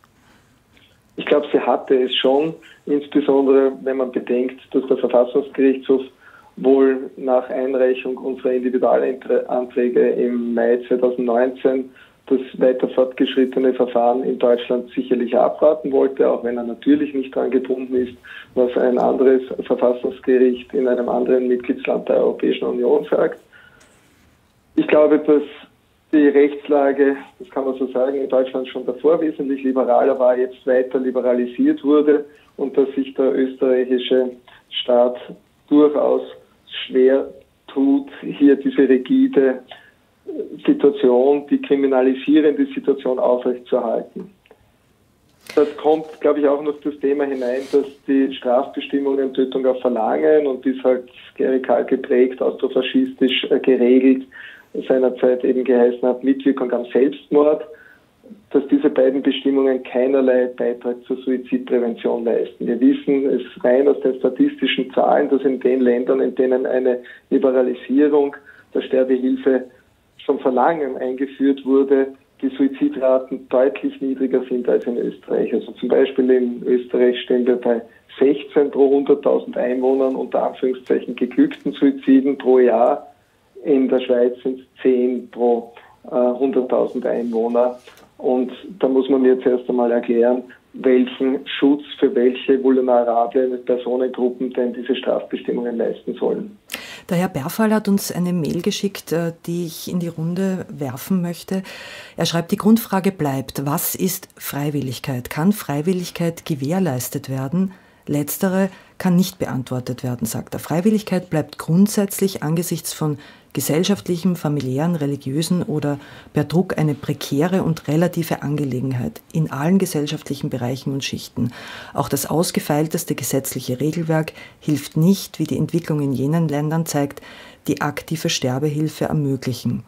Speaker 6: Ich glaube, sie hatte es schon, insbesondere wenn man bedenkt, dass der Verfassungsgerichtshof wohl nach Einreichung unserer Individualanträge im Mai zweitausendneunzehn das weiter fortgeschrittene Verfahren in Deutschland sicherlich abwarten wollte, auch wenn er natürlich nicht daran gebunden ist, was ein anderes Verfassungsgericht in einem anderen Mitgliedsland der Europäischen Union sagt. Ich glaube, dass die Rechtslage, das kann man so sagen, in Deutschland schon davor wesentlich liberaler war, jetzt weiter liberalisiert wurde und dass sich der österreichische Staat durchaus schwer tut, hier diese rigide Situation, die kriminalisierende Situation aufrechtzuerhalten. Das kommt, glaube ich, auch noch das Thema hinein, dass die Strafbestimmungen Tötung auf Verlangen und ist halt klerikal geprägt, austrofaschistisch äh, geregelt, seinerzeit eben geheißen hat, Mitwirkung am Selbstmord, dass diese beiden Bestimmungen keinerlei Beitrag zur Suizidprävention leisten. Wir wissen es rein aus den statistischen Zahlen, dass in den Ländern, in denen eine Liberalisierung der Sterbehilfe schon vor langem eingeführt wurde, die Suizidraten deutlich niedriger sind als in Österreich. Also zum Beispiel in Österreich stehen wir bei sechzehn pro hunderttausend Einwohnern, unter Anführungszeichen geglückten Suiziden pro Jahr. In der Schweiz sind es zehn pro äh, hunderttausend Einwohner. Und da muss man jetzt erst einmal erklären, welchen Schutz für welche vulnerablen Personengruppen denn diese Strafbestimmungen leisten sollen.
Speaker 2: Der Herr Berfall hat uns eine Mail geschickt, die ich in die Runde werfen möchte. Er schreibt, die Grundfrage bleibt, was ist Freiwilligkeit? Kann Freiwilligkeit gewährleistet werden? Letztere kann nicht beantwortet werden, sagt er. Freiwilligkeit bleibt grundsätzlich angesichts von gesellschaftlichem, familiären, religiösen oder per Druck eine prekäre und relative Angelegenheit in allen gesellschaftlichen Bereichen und Schichten. Auch das ausgefeilteste gesetzliche Regelwerk hilft nicht, wie die Entwicklung in jenen Ländern zeigt, die aktive Sterbehilfe ermöglichen.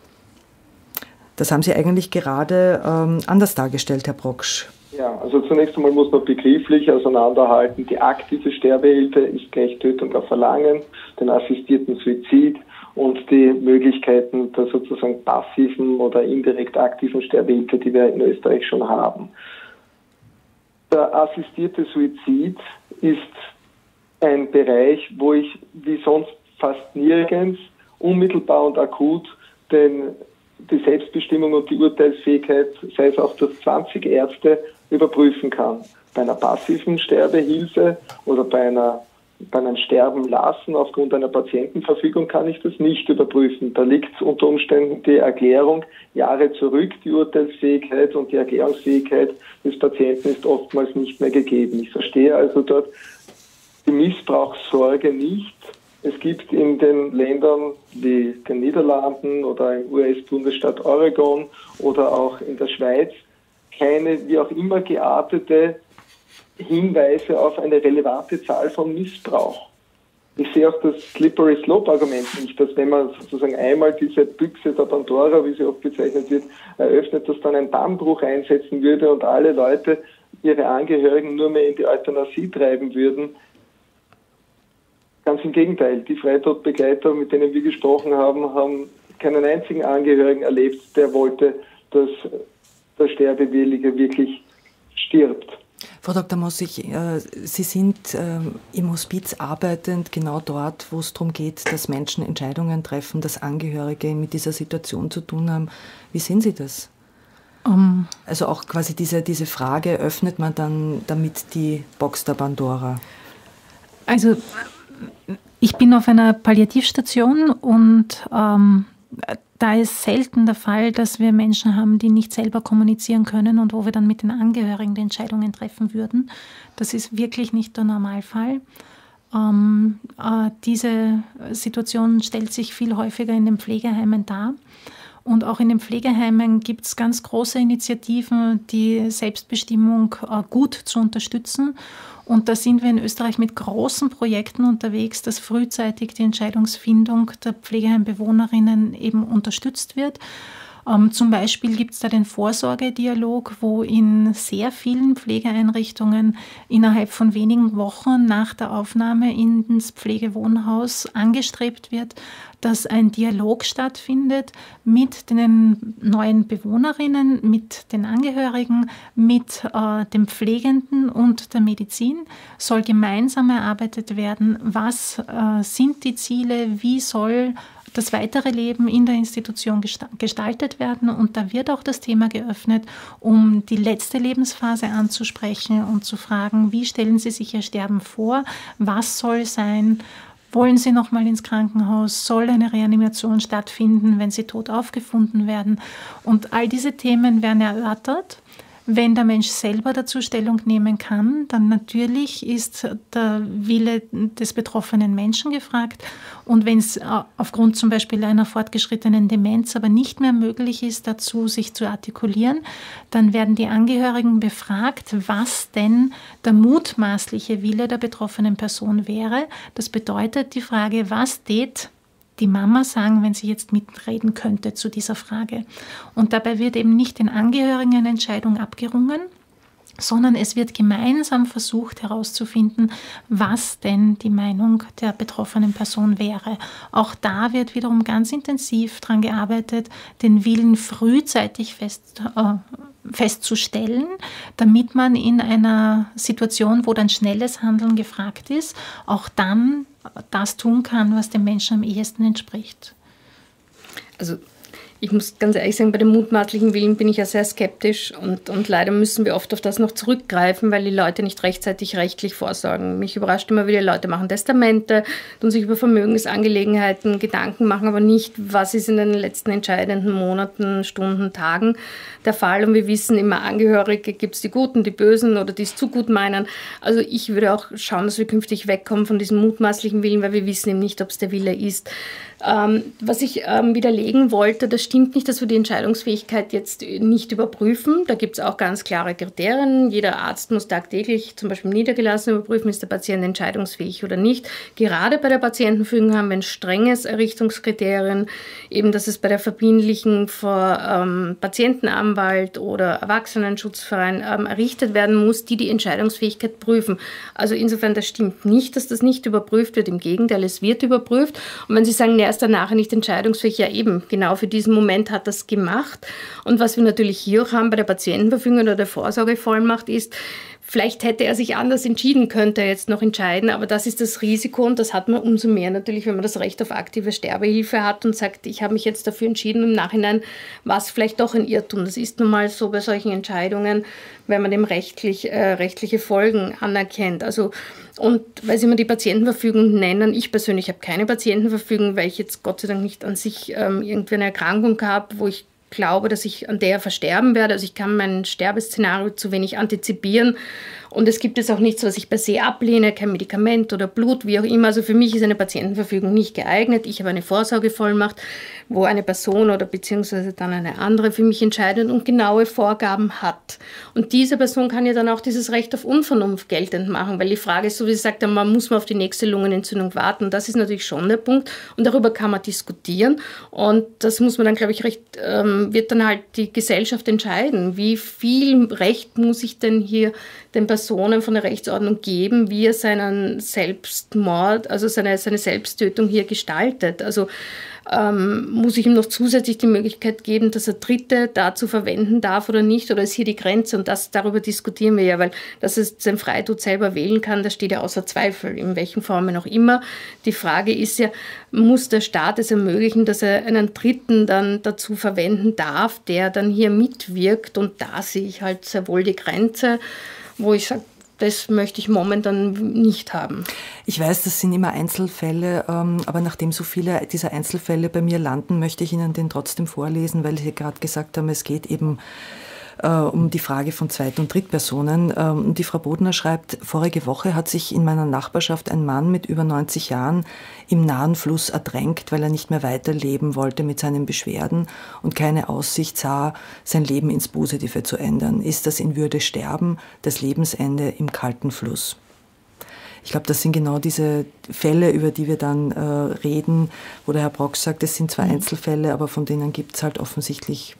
Speaker 2: Das haben Sie eigentlich gerade ähm, anders dargestellt, Herr Proksch.
Speaker 6: Ja, also zunächst einmal muss man begrifflich auseinanderhalten, die aktive Sterbehilfe ist gleich Tötung auf Verlangen, den assistierten Suizid und die Möglichkeiten der sozusagen passiven oder indirekt aktiven Sterbehilfe, die wir in Österreich schon haben. Der assistierte Suizid ist ein Bereich, wo ich wie sonst fast nirgends unmittelbar und akut den, die Selbstbestimmung und die Urteilsfähigkeit, sei es auch durch zwanzig Ärzte, überprüfen kann. Bei einer passiven Sterbehilfe oder bei einer bei einem Sterben lassen aufgrund einer Patientenverfügung kann ich das nicht überprüfen. Da liegt unter Umständen die Erklärung Jahre zurück, die Urteilsfähigkeit und die Erklärungsfähigkeit des Patienten ist oftmals nicht mehr gegeben. Ich verstehe also dort die Missbrauchssorge nicht. Es gibt in den Ländern wie den Niederlanden oder im U S-Bundesstaat Oregon oder auch in der Schweiz keine wie auch immer geartete Hinweise auf eine relevante Zahl von Missbrauch. Ich sehe auch das Slippery Slope Argument nicht, dass wenn man sozusagen einmal diese Büchse der Pandora, wie sie oft bezeichnet wird, eröffnet, dass dann ein Dammbruch einsetzen würde und alle Leute ihre Angehörigen nur mehr in die Euthanasie treiben würden. Ganz im Gegenteil, die Freitodbegleiter, mit denen wir gesprochen haben, haben keinen einzigen Angehörigen erlebt, der wollte, dass der Sterbewillige wirklich stirbt.
Speaker 2: Frau Doktor Mossig, äh, Sie sind äh, im Hospiz arbeitend genau dort, wo es darum geht, dass Menschen Entscheidungen treffen, dass Angehörige mit dieser Situation zu tun haben. Wie sehen Sie das? Um. Also auch quasi diese, diese Frage, öffnet man dann damit die Box der Pandora?
Speaker 3: Also ich bin auf einer Palliativstation und ähm, da ist selten der Fall, dass wir Menschen haben, die nicht selber kommunizieren können und wo wir dann mit den Angehörigen die Entscheidungen treffen würden. Das ist wirklich nicht der Normalfall. Ähm, äh, diese Situation stellt sich viel häufiger in den Pflegeheimen dar. Und auch in den Pflegeheimen gibt es ganz große Initiativen, die Selbstbestimmung äh, gut zu unterstützen. Und da sind wir in Österreich mit großen Projekten unterwegs, dass frühzeitig die Entscheidungsfindung der Pflegeheimbewohnerinnen eben unterstützt wird. Ähm, zum Beispiel gibt es da den Vorsorgedialog, wo in sehr vielen Pflegeeinrichtungen innerhalb von wenigen Wochen nach der Aufnahme ins Pflegewohnhaus angestrebt wird, dass ein Dialog stattfindet mit den neuen Bewohnerinnen, mit den Angehörigen, mit äh, dem Pflegenden und der Medizin. Soll gemeinsam erarbeitet werden, was äh, sind die Ziele, wie soll das weitere Leben in der Institution gestaltet werden. Und da wird auch das Thema geöffnet, um die letzte Lebensphase anzusprechen und zu fragen, wie stellen Sie sich Ihr Sterben vor, was soll sein. Wollen Sie noch mal ins Krankenhaus? Soll eine Reanimation stattfinden, wenn Sie tot aufgefunden werden? Und all diese Themen werden erörtert. Wenn der Mensch selber dazu Stellung nehmen kann, dann natürlich ist der Wille des betroffenen Menschen gefragt. Und wenn es aufgrund zum Beispiel einer fortgeschrittenen Demenz aber nicht mehr möglich ist, dazu sich zu artikulieren, dann werden die Angehörigen befragt, was denn der mutmaßliche Wille der betroffenen Person wäre. Das bedeutet die Frage, was tät die Mama sagen, wenn sie jetzt mitreden könnte zu dieser Frage. Und dabei wird eben nicht den Angehörigen eine Entscheidung abgerungen, sondern es wird gemeinsam versucht herauszufinden, was denn die Meinung der betroffenen Person wäre. Auch da wird wiederum ganz intensiv daran gearbeitet, den Willen frühzeitig fest, äh, festzustellen, damit man in einer Situation, wo dann schnelles Handeln gefragt ist, auch dann das tun kann, was dem Menschen am ehesten entspricht.
Speaker 4: Also ich muss ganz ehrlich sagen, bei dem mutmaßlichen Willen bin ich ja sehr skeptisch und, und leider müssen wir oft auf das noch zurückgreifen, weil die Leute nicht rechtzeitig rechtlich vorsorgen. Mich überrascht immer wieder, Leute machen Testamente, tun sich über Vermögensangelegenheiten Gedanken, machen aber nicht, was ist in den letzten entscheidenden Monaten, Stunden, Tagen der Fall. Und wir wissen immer, Angehörige gibt es die Guten, die Bösen oder die es zu gut meinen. Also ich würde auch schauen, dass wir künftig wegkommen von diesem mutmaßlichen Willen, weil wir wissen eben nicht, ob es der Wille ist. Ähm, was ich ähm, widerlegen wollte, das stimmt nicht, dass wir die Entscheidungsfähigkeit jetzt nicht überprüfen. Da gibt es auch ganz klare Kriterien. Jeder Arzt muss tagtäglich zum Beispiel niedergelassen überprüfen, ist der Patient entscheidungsfähig oder nicht. Gerade bei der Patientenverfügung haben wir ein strenges Errichtungskriterium, eben dass es bei der verbindlichen vor ähm, Patientenanwalt oder Erwachsenenschutzverein ähm, errichtet werden muss, die die Entscheidungsfähigkeit prüfen. Also insofern, das stimmt nicht, dass das nicht überprüft wird. Im Gegenteil, es wird überprüft. Und wenn Sie sagen, er ist dann nachher nicht entscheidungsfähig, ja eben, genau für diesen Moment hat das gemacht. Und was wir natürlich hier auch haben bei der Patientenverfügung oder der Vorsorgevollmacht ist, vielleicht hätte er sich anders entschieden, könnte er jetzt noch entscheiden, aber das ist das Risiko und das hat man umso mehr natürlich, wenn man das Recht auf aktive Sterbehilfe hat und sagt, ich habe mich jetzt dafür entschieden, im Nachhinein war es vielleicht doch ein Irrtum. Das ist nun mal so bei solchen Entscheidungen, wenn man dem rechtlich, äh, rechtliche Folgen anerkennt. Also, und weil Sie immer die Patientenverfügung nennen, ich persönlich habe keine Patientenverfügung, weil ich jetzt Gott sei Dank nicht an sich ähm, irgendwie eine Erkrankung habe, wo ich glaube, dass ich an der versterben werde. Also ich kann mein Sterbeszenario zu wenig antizipieren Und es gibt jetzt auch nichts, was ich per se ablehne, kein Medikament oder Blut, wie auch immer. Also für mich ist eine Patientenverfügung nicht geeignet. Ich habe eine Vorsorgevollmacht, wo eine Person oder beziehungsweise dann eine andere für mich entscheidet und genaue Vorgaben hat. Und diese Person kann ja dann auch dieses Recht auf Unvernunft geltend machen, weil die Frage ist, so wie Sie sagt, man muss man auf die nächste Lungenentzündung warten. Das ist natürlich schon der Punkt und darüber kann man diskutieren und das muss man dann, glaube ich, recht, ähm, wird dann halt die Gesellschaft entscheiden, wie viel Recht muss ich denn hier den Personen von der Rechtsordnung geben, wie er seinen Selbstmord, also seine, seine Selbsttötung hier gestaltet. Also ähm, muss ich ihm noch zusätzlich die Möglichkeit geben, dass er Dritte dazu verwenden darf oder nicht, oder ist hier die Grenze? Und das, darüber diskutieren wir ja, weil dass er seinen Freitod selber wählen kann, das steht ja außer Zweifel, in welchen Formen auch immer. Die Frage ist ja, muss der Staat es ermöglichen, dass er einen Dritten dann dazu verwenden darf, der dann hier mitwirkt? Und da sehe ich halt sehr wohl die Grenze, wo ich sage, das möchte ich momentan nicht haben.
Speaker 2: Ich weiß, das sind immer Einzelfälle, aber nachdem so viele dieser Einzelfälle bei mir landen, möchte ich Ihnen den trotzdem vorlesen, weil Sie gerade gesagt haben, es geht eben äh, um die Frage von Zweit- und Drittpersonen. Ähm, die Frau Bodner schreibt, vorige Woche hat sich in meiner Nachbarschaft ein Mann mit über neunzig Jahren im nahen Fluss ertränkt, weil er nicht mehr weiterleben wollte mit seinen Beschwerden und keine Aussicht sah, sein Leben ins Positive zu ändern. Ist das in Würde sterben, das Lebensende im kalten Fluss? Ich glaube, das sind genau diese Fälle, über die wir dann äh, reden, wo der Herr Brock sagt, es sind zwar Einzelfälle, aber von denen gibt es halt offensichtlich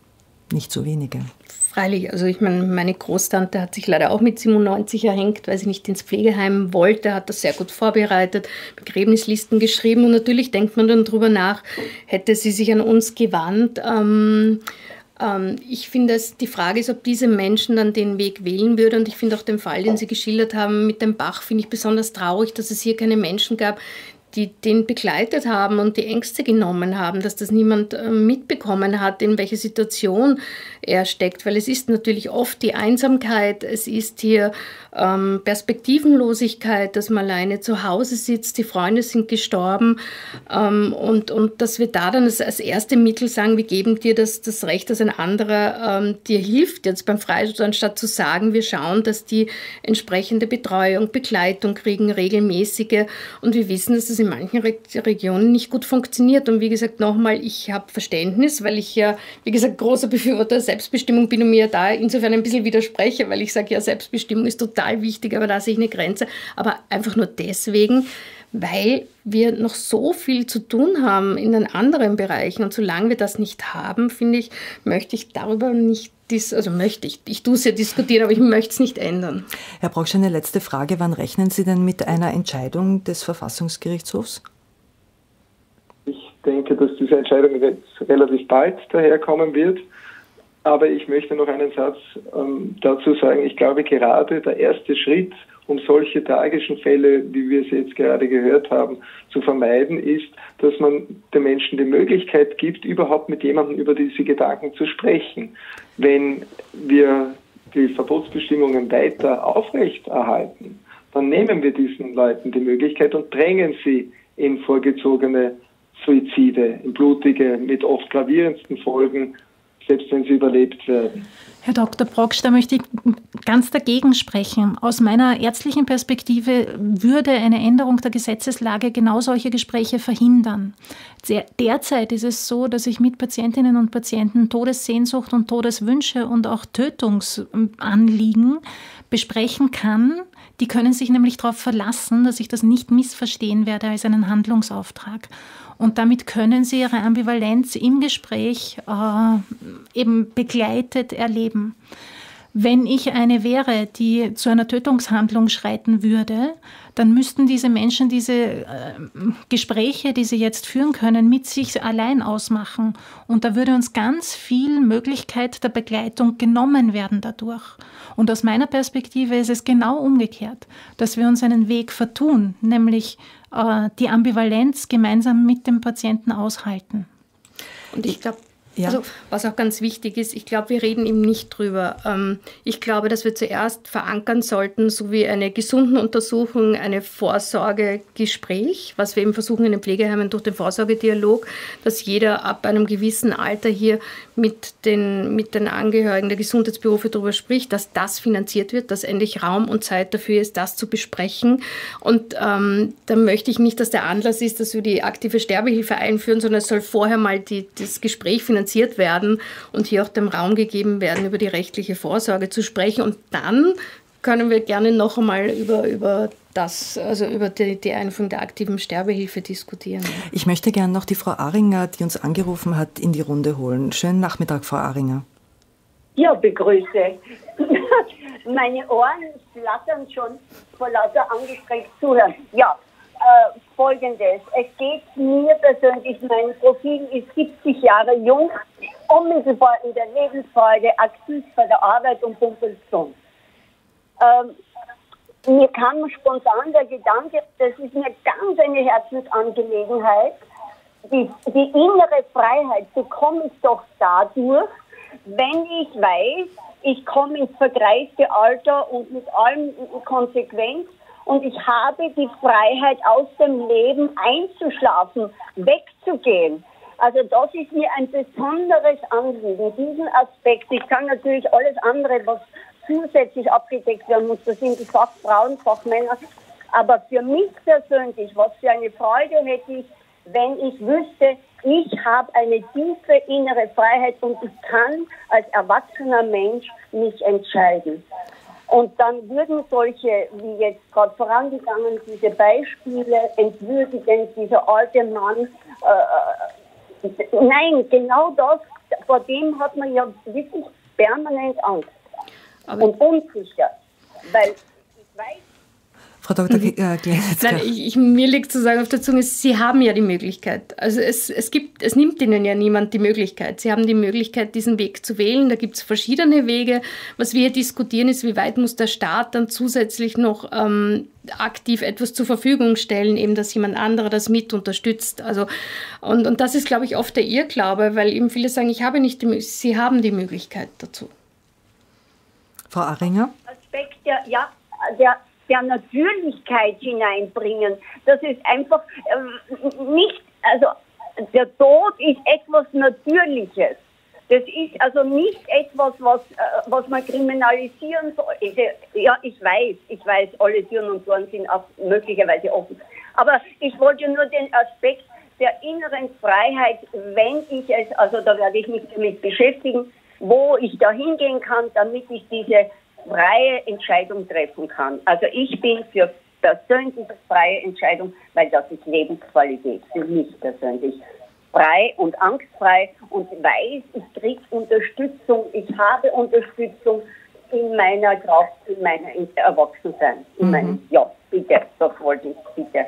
Speaker 2: nicht so wenige.
Speaker 4: Freilich, also ich meine, meine Großtante hat sich leider auch mit siebenundneunzig erhängt, weil sie nicht ins Pflegeheim wollte, hat das sehr gut vorbereitet, Begräbnislisten geschrieben und natürlich denkt man dann drüber nach, hätte sie sich an uns gewandt. Ähm, ähm, ich finde, es, die Frage ist, ob diese Menschen dann den Weg wählen würden und ich finde auch den Fall, den Sie geschildert haben mit dem Bach, finde ich besonders traurig, dass es hier keine Menschen gab, die den begleitet haben und die Ängste genommen haben, dass das niemand äh, mitbekommen hat, in welcher Situation er steckt. Weil es ist natürlich oft die Einsamkeit, es ist hier ähm, Perspektivenlosigkeit, dass man alleine zu Hause sitzt, die Freunde sind gestorben ähm, und, und dass wir da dann als, als erste Mittel sagen, wir geben dir das, das Recht, dass ein anderer ähm, dir hilft, jetzt beim Freitod, anstatt zu sagen, wir schauen, dass die entsprechende Betreuung, Begleitung kriegen, regelmäßige und wir wissen, dass das in manchen Re- Regionen nicht gut funktioniert. Und wie gesagt, nochmal, ich habe Verständnis, weil ich ja, wie gesagt, großer Befürworter der Selbstbestimmung bin und mir da insofern ein bisschen widerspreche, weil ich sage, ja, Selbstbestimmung ist total wichtig, aber da sehe ich eine Grenze. Aber einfach nur deswegen, weil wir noch so viel zu tun haben in den anderen Bereichen. Und solange wir das nicht haben, finde ich, möchte ich darüber nicht Dis, also möchte ich, ich tue es ja diskutieren, aber ich möchte es nicht ändern.
Speaker 2: Herr Brocksch, eine letzte Frage. Wann rechnen Sie denn mit einer Entscheidung des Verfassungsgerichtshofs?
Speaker 6: Ich denke, dass diese Entscheidung jetzt relativ bald daherkommen wird. Aber ich möchte noch einen Satz ähm, dazu sagen. Ich glaube, gerade der erste Schritt, um solche tragischen Fälle, wie wir sie jetzt gerade gehört haben, zu vermeiden, ist, dass man den Menschen die Möglichkeit gibt, überhaupt mit jemandem über diese Gedanken zu sprechen. Wenn wir die Verbotsbestimmungen weiter aufrechterhalten, dann nehmen wir diesen Leuten die Möglichkeit und drängen sie in vorgezogene Suizide, in blutige, mit oft gravierendsten Folgen, selbst wenn sie überlebt werden.
Speaker 3: Herr Doktor Brocksch, da möchte ich ganz dagegen sprechen. Aus meiner ärztlichen Perspektive würde eine Änderung der Gesetzeslage genau solche Gespräche verhindern. Derzeit ist es so, dass ich mit Patientinnen und Patienten Todessehnsucht und Todeswünsche und auch Tötungsanliegen besprechen kann. Die können sich nämlich darauf verlassen, dass ich das nicht missverstehen werde als einen Handlungsauftrag. Und damit können sie ihre Ambivalenz im Gespräch äh, eben begleitet erleben. Wenn ich eine wäre, die zu einer Tötungshandlung schreiten würde, dann müssten diese Menschen diese äh, Gespräche, die sie jetzt führen können, mit sich allein ausmachen. Und da würde uns ganz viel Möglichkeit der Begleitung genommen werden dadurch. Und aus meiner Perspektive ist es genau umgekehrt, dass wir uns einen Weg vertun, nämlich äh, die Ambivalenz gemeinsam mit dem Patienten aushalten.
Speaker 4: Und ich glaube,
Speaker 2: Ja.
Speaker 4: Also was auch ganz wichtig ist, ich glaube, wir reden eben nicht drüber. Ähm, ich glaube, dass wir zuerst verankern sollten, so wie eine gesunden Untersuchung, eine Vorsorgegespräch, was wir eben versuchen in den Pflegeheimen durch den Vorsorgedialog, dass jeder ab einem gewissen Alter hier mit den, mit den Angehörigen der Gesundheitsberufe darüber spricht, dass das finanziert wird, dass endlich Raum und Zeit dafür ist, das zu besprechen. Und ähm, da möchte ich nicht, dass der Anlass ist, dass wir die aktive Sterbehilfe einführen, sondern es soll vorher mal die, das Gespräch finanziert werden und hier auch dem Raum gegeben werden, über die rechtliche Vorsorge zu sprechen. Und dann können wir gerne noch einmal über, über das, also über die, die Einführung der aktiven Sterbehilfe diskutieren.
Speaker 2: Ich möchte gerne noch die Frau Aringer, die uns angerufen hat, in die Runde holen. Schönen Nachmittag, Frau Aringer.
Speaker 7: Ja, begrüße. Meine Ohren flattern schon vor lauter angestrengt zuhören. Ja, äh, folgendes. Es geht mir persönlich, mein Profil ist siebzig Jahre jung, unmittelbar in der Lebensfreude, aktiv bei der Arbeit und gesund. Ähm, mir kam spontan der Gedanke, das ist mir ganz eine Herzensangelegenheit. Die, die innere Freiheit bekomme ich doch dadurch, wenn ich weiß, ich komme ins vergreifte Alter und mit allem Konsequenz und ich habe die Freiheit, aus dem Leben einzuschlafen, wegzugehen. Also das ist mir ein besonderes Anliegen, diesen Aspekt. Ich kann natürlich alles andere, was zusätzlich abgedeckt werden muss, das sind die Fachfrauen, Fachmänner. Aber für mich persönlich, was für eine Freude hätte ich, wenn ich wüsste, ich habe eine tiefe innere Freiheit und ich kann als erwachsener Mensch mich entscheiden. Und dann würden solche, wie jetzt gerade vorangegangen, diese Beispiele entwürdigend, dieser alte Mann, äh, nein, genau das, vor dem hat man ja wirklich permanent Angst. Aber und unsicher, weil ich weiß,
Speaker 2: Frau Doktor Glänitzka.
Speaker 4: Nein, ich, ich, mir liegt zu sagen auf der Zunge, Sie haben ja die Möglichkeit. Also es, es, gibt, es nimmt Ihnen ja niemand die Möglichkeit. Sie haben die Möglichkeit, diesen Weg zu wählen. Da gibt es verschiedene Wege. Was wir hier diskutieren, ist, wie weit muss der Staat dann zusätzlich noch ähm, aktiv etwas zur Verfügung stellen, eben dass jemand anderer das mit unterstützt. Also, und, und das ist, glaube ich, oft der Irrglaube, weil eben viele sagen, ich habe nicht die, Sie haben die Möglichkeit dazu.
Speaker 2: Frau Aringer?
Speaker 7: Aspekt der, ja, der der Natürlichkeit hineinbringen. Das ist einfach äh, nicht, also der Tod ist etwas Natürliches. Das ist also nicht etwas, was, äh, was man kriminalisieren soll. Ich, ja, ich weiß, ich weiß, alle Türen und Toren sind auch möglicherweise offen. Aber ich wollte nur den Aspekt der inneren Freiheit, wenn ich es, also da werde ich mich damit beschäftigen, wo ich da hingehen kann, damit ich diese freie Entscheidung treffen kann. Also ich bin für persönliche freie Entscheidung, weil das ist Lebensqualität für mich persönlich. Frei und angstfrei und weiß, ich kriege Unterstützung, ich habe Unterstützung in meiner Kraft, in meiner Erwachsensein. In mhm. meinem, ja, bitte, das wollte ich, bitte.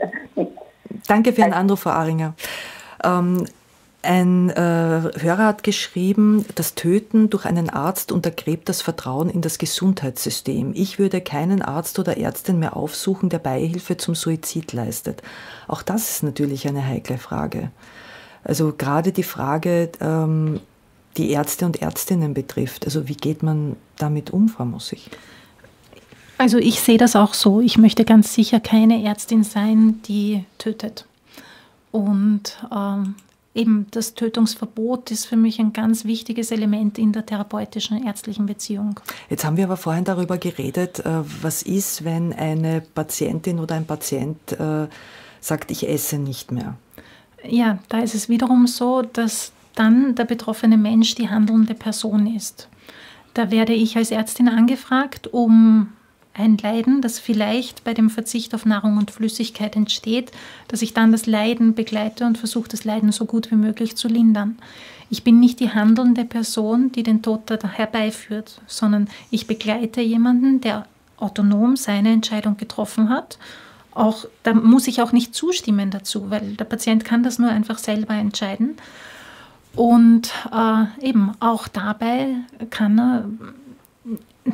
Speaker 2: Danke für den Anruf, Frau Aringer. Ähm, Ein äh, Hörer hat geschrieben, das Töten durch einen Arzt untergräbt das Vertrauen in das Gesundheitssystem. Ich würde keinen Arzt oder Ärztin mehr aufsuchen, der Beihilfe zum Suizid leistet. Auch das ist natürlich eine heikle Frage. Also gerade die Frage, ähm, die Ärzte und Ärztinnen betrifft. Also wie geht man damit um, Frau Mossig?
Speaker 3: Also ich sehe das auch so. Ich möchte ganz sicher keine Ärztin sein, die tötet. Und ähm, eben das Tötungsverbot ist für mich ein ganz wichtiges Element in der therapeutischen ärztlichen Beziehung.
Speaker 2: Jetzt haben wir aber vorhin darüber geredet, was ist, wenn eine Patientin oder ein Patient sagt, ich esse nicht mehr?
Speaker 3: Ja, da ist es wiederum so, dass dann der betroffene Mensch die handelnde Person ist. Da werde ich als Ärztin angefragt, um ein Leiden, das vielleicht bei dem Verzicht auf Nahrung und Flüssigkeit entsteht, dass ich dann das Leiden begleite und versuche, das Leiden so gut wie möglich zu lindern. Ich bin nicht die handelnde Person, die den Tod herbeiführt, sondern ich begleite jemanden, der autonom seine Entscheidung getroffen hat. Auch, da muss ich auch nicht zustimmen dazu, weil der Patient kann das nur einfach selber entscheiden. Und äh, eben auch dabei kann er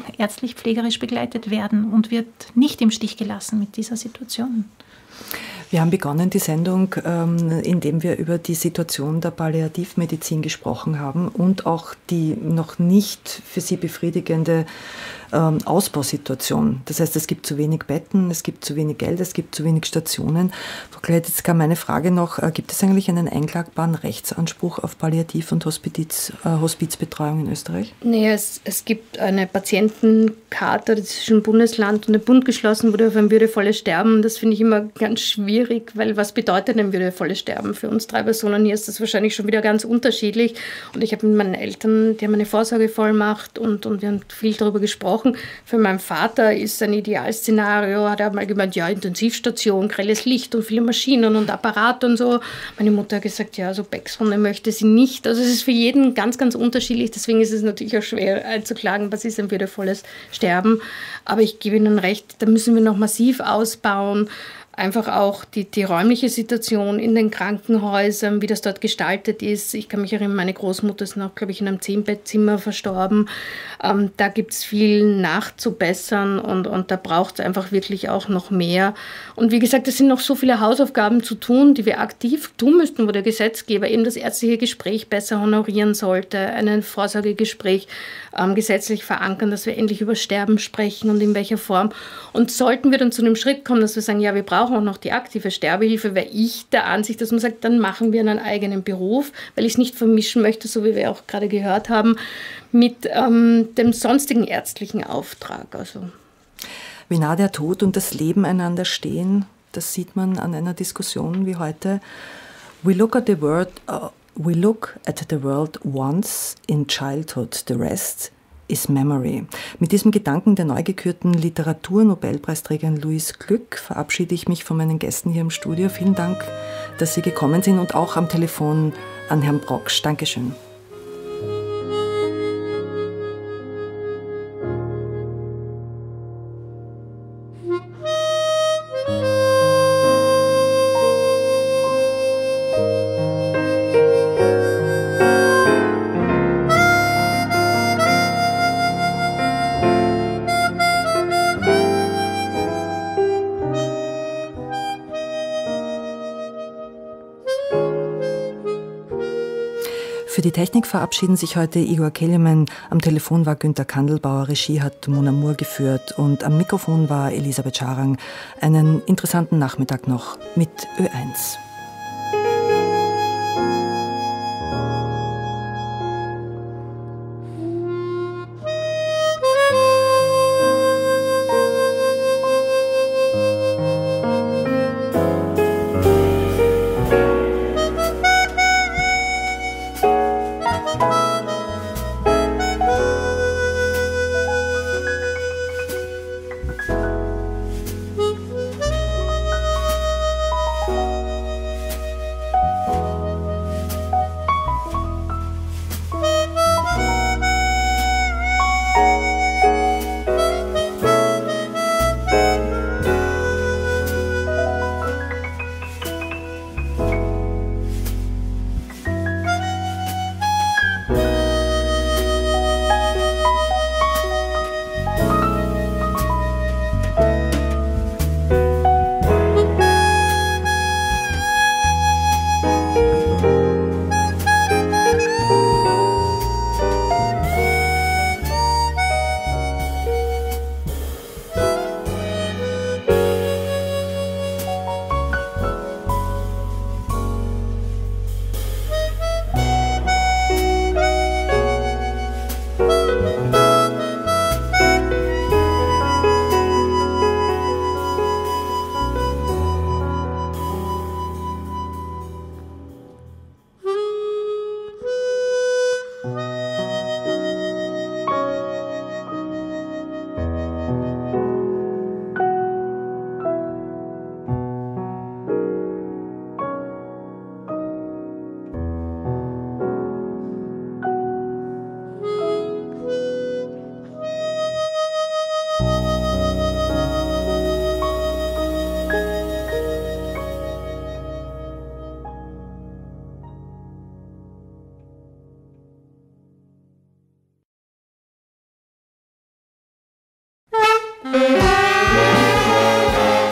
Speaker 3: ärztlich-pflegerisch begleitet werden und wird nicht im Stich gelassen mit dieser Situation.
Speaker 2: Wir haben begonnen die Sendung, ähm, indem wir über die Situation der Palliativmedizin gesprochen haben und auch die noch nicht für Sie befriedigende ähm, Ausbausituation. Das heißt, es gibt zu wenig Betten, es gibt zu wenig Geld, es gibt zu wenig Stationen. Frau Klett, jetzt kam meine Frage noch, äh, gibt es eigentlich einen einklagbaren Rechtsanspruch auf Palliativ- und Hospiz, äh, Hospizbetreuung in Österreich?
Speaker 4: Nee, es, es gibt eine Patientencharta, die zwischen Bundesland und dem Bund geschlossen wurde auf ein würdevolles Sterben. Das finde ich immer ganz schwierig, weil was bedeutet denn würdevolles Sterben? Für uns drei Personen hier ist das wahrscheinlich schon wieder ganz unterschiedlich. Und ich habe mit meinen Eltern, die haben eine Vorsorgevollmacht und, und wir haben viel darüber gesprochen. Für meinen Vater ist ein Idealszenario, hat er mal gemeint, ja, Intensivstation, grelles Licht und viele Maschinen und Apparate und so. Meine Mutter hat gesagt, ja, so Becksonne möchte sie nicht. Also es ist für jeden ganz, ganz unterschiedlich. Deswegen ist es natürlich auch schwer einzuklagen, was ist ein würdevolles Sterben. Aber ich gebe Ihnen recht, da müssen wir noch massiv ausbauen. Einfach auch die, die räumliche Situation in den Krankenhäusern, wie das dort gestaltet ist. Ich kann mich erinnern, meine Großmutter ist noch, glaube ich, in einem Zehnbettzimmer verstorben. Ähm, da gibt es viel nachzubessern und, und da braucht es einfach wirklich auch noch mehr. Und wie gesagt, es sind noch so viele Hausaufgaben zu tun, die wir aktiv tun müssten, wo der Gesetzgeber eben das ärztliche Gespräch besser honorieren sollte, ein Vorsorgegespräch ähm, gesetzlich verankern, dass wir endlich über Sterben sprechen und in welcher Form. Und sollten wir dann zu dem Schritt kommen, dass wir sagen, ja, wir brauchen auch noch die aktive Sterbehilfe, wäre ich der Ansicht, dass man sagt, dann machen wir einen eigenen Beruf, weil ich es nicht vermischen möchte, so wie wir auch gerade gehört haben, mit ähm, dem sonstigen ärztlichen Auftrag. Also.
Speaker 2: Wie nah der Tod und das Leben einander stehen, das sieht man an einer Diskussion wie heute. We look at the world, uh, we look at the world once in childhood, the rest is memory. Mit diesem Gedanken der neu gekürten Literaturnobelpreisträgerin Louise Glück verabschiede ich mich von meinen Gästen hier im Studio. Vielen Dank, dass Sie gekommen sind und auch am Telefon an Herrn Brocksch. Dankeschön. Für die Technik verabschieden sich heute Igor Kellermann. Am Telefon war Günter Kandelbauer, Regie hat Mona Moore geführt und am Mikrofon war Elisabeth Scharang. Einen interessanten Nachmittag noch mit Ö eins.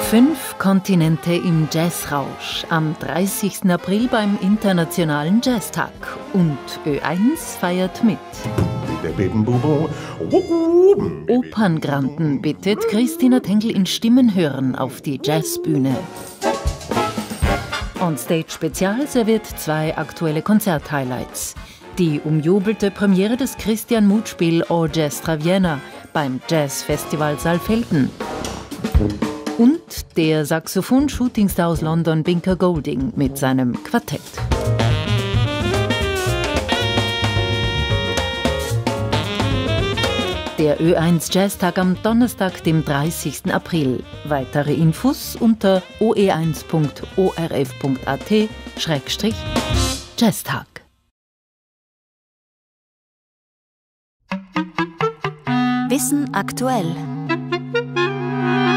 Speaker 8: Fünf Kontinente im Jazzrausch am dreißigsten April beim Internationalen Jazztag. Und Ö eins feiert mit. Operngranden bittet Christina Tengl in Stimmenhören auf die Jazzbühne. On-Stage Spezial serviert zwei aktuelle Konzert-Highlights. Die umjubelte Premiere des Christian Muth-Spiel Orchestra Vienna beim Jazzfestival Saalfelden. Und der Saxophon-Shootingstar aus London Binker Golding mit seinem Quartett. Der Ö eins Jazztag am Donnerstag, dem dreißigsten April. Weitere Infos unter o e eins punkt o r f punkt a t Schrägstrich Jazztag.
Speaker 1: Wissen aktuell.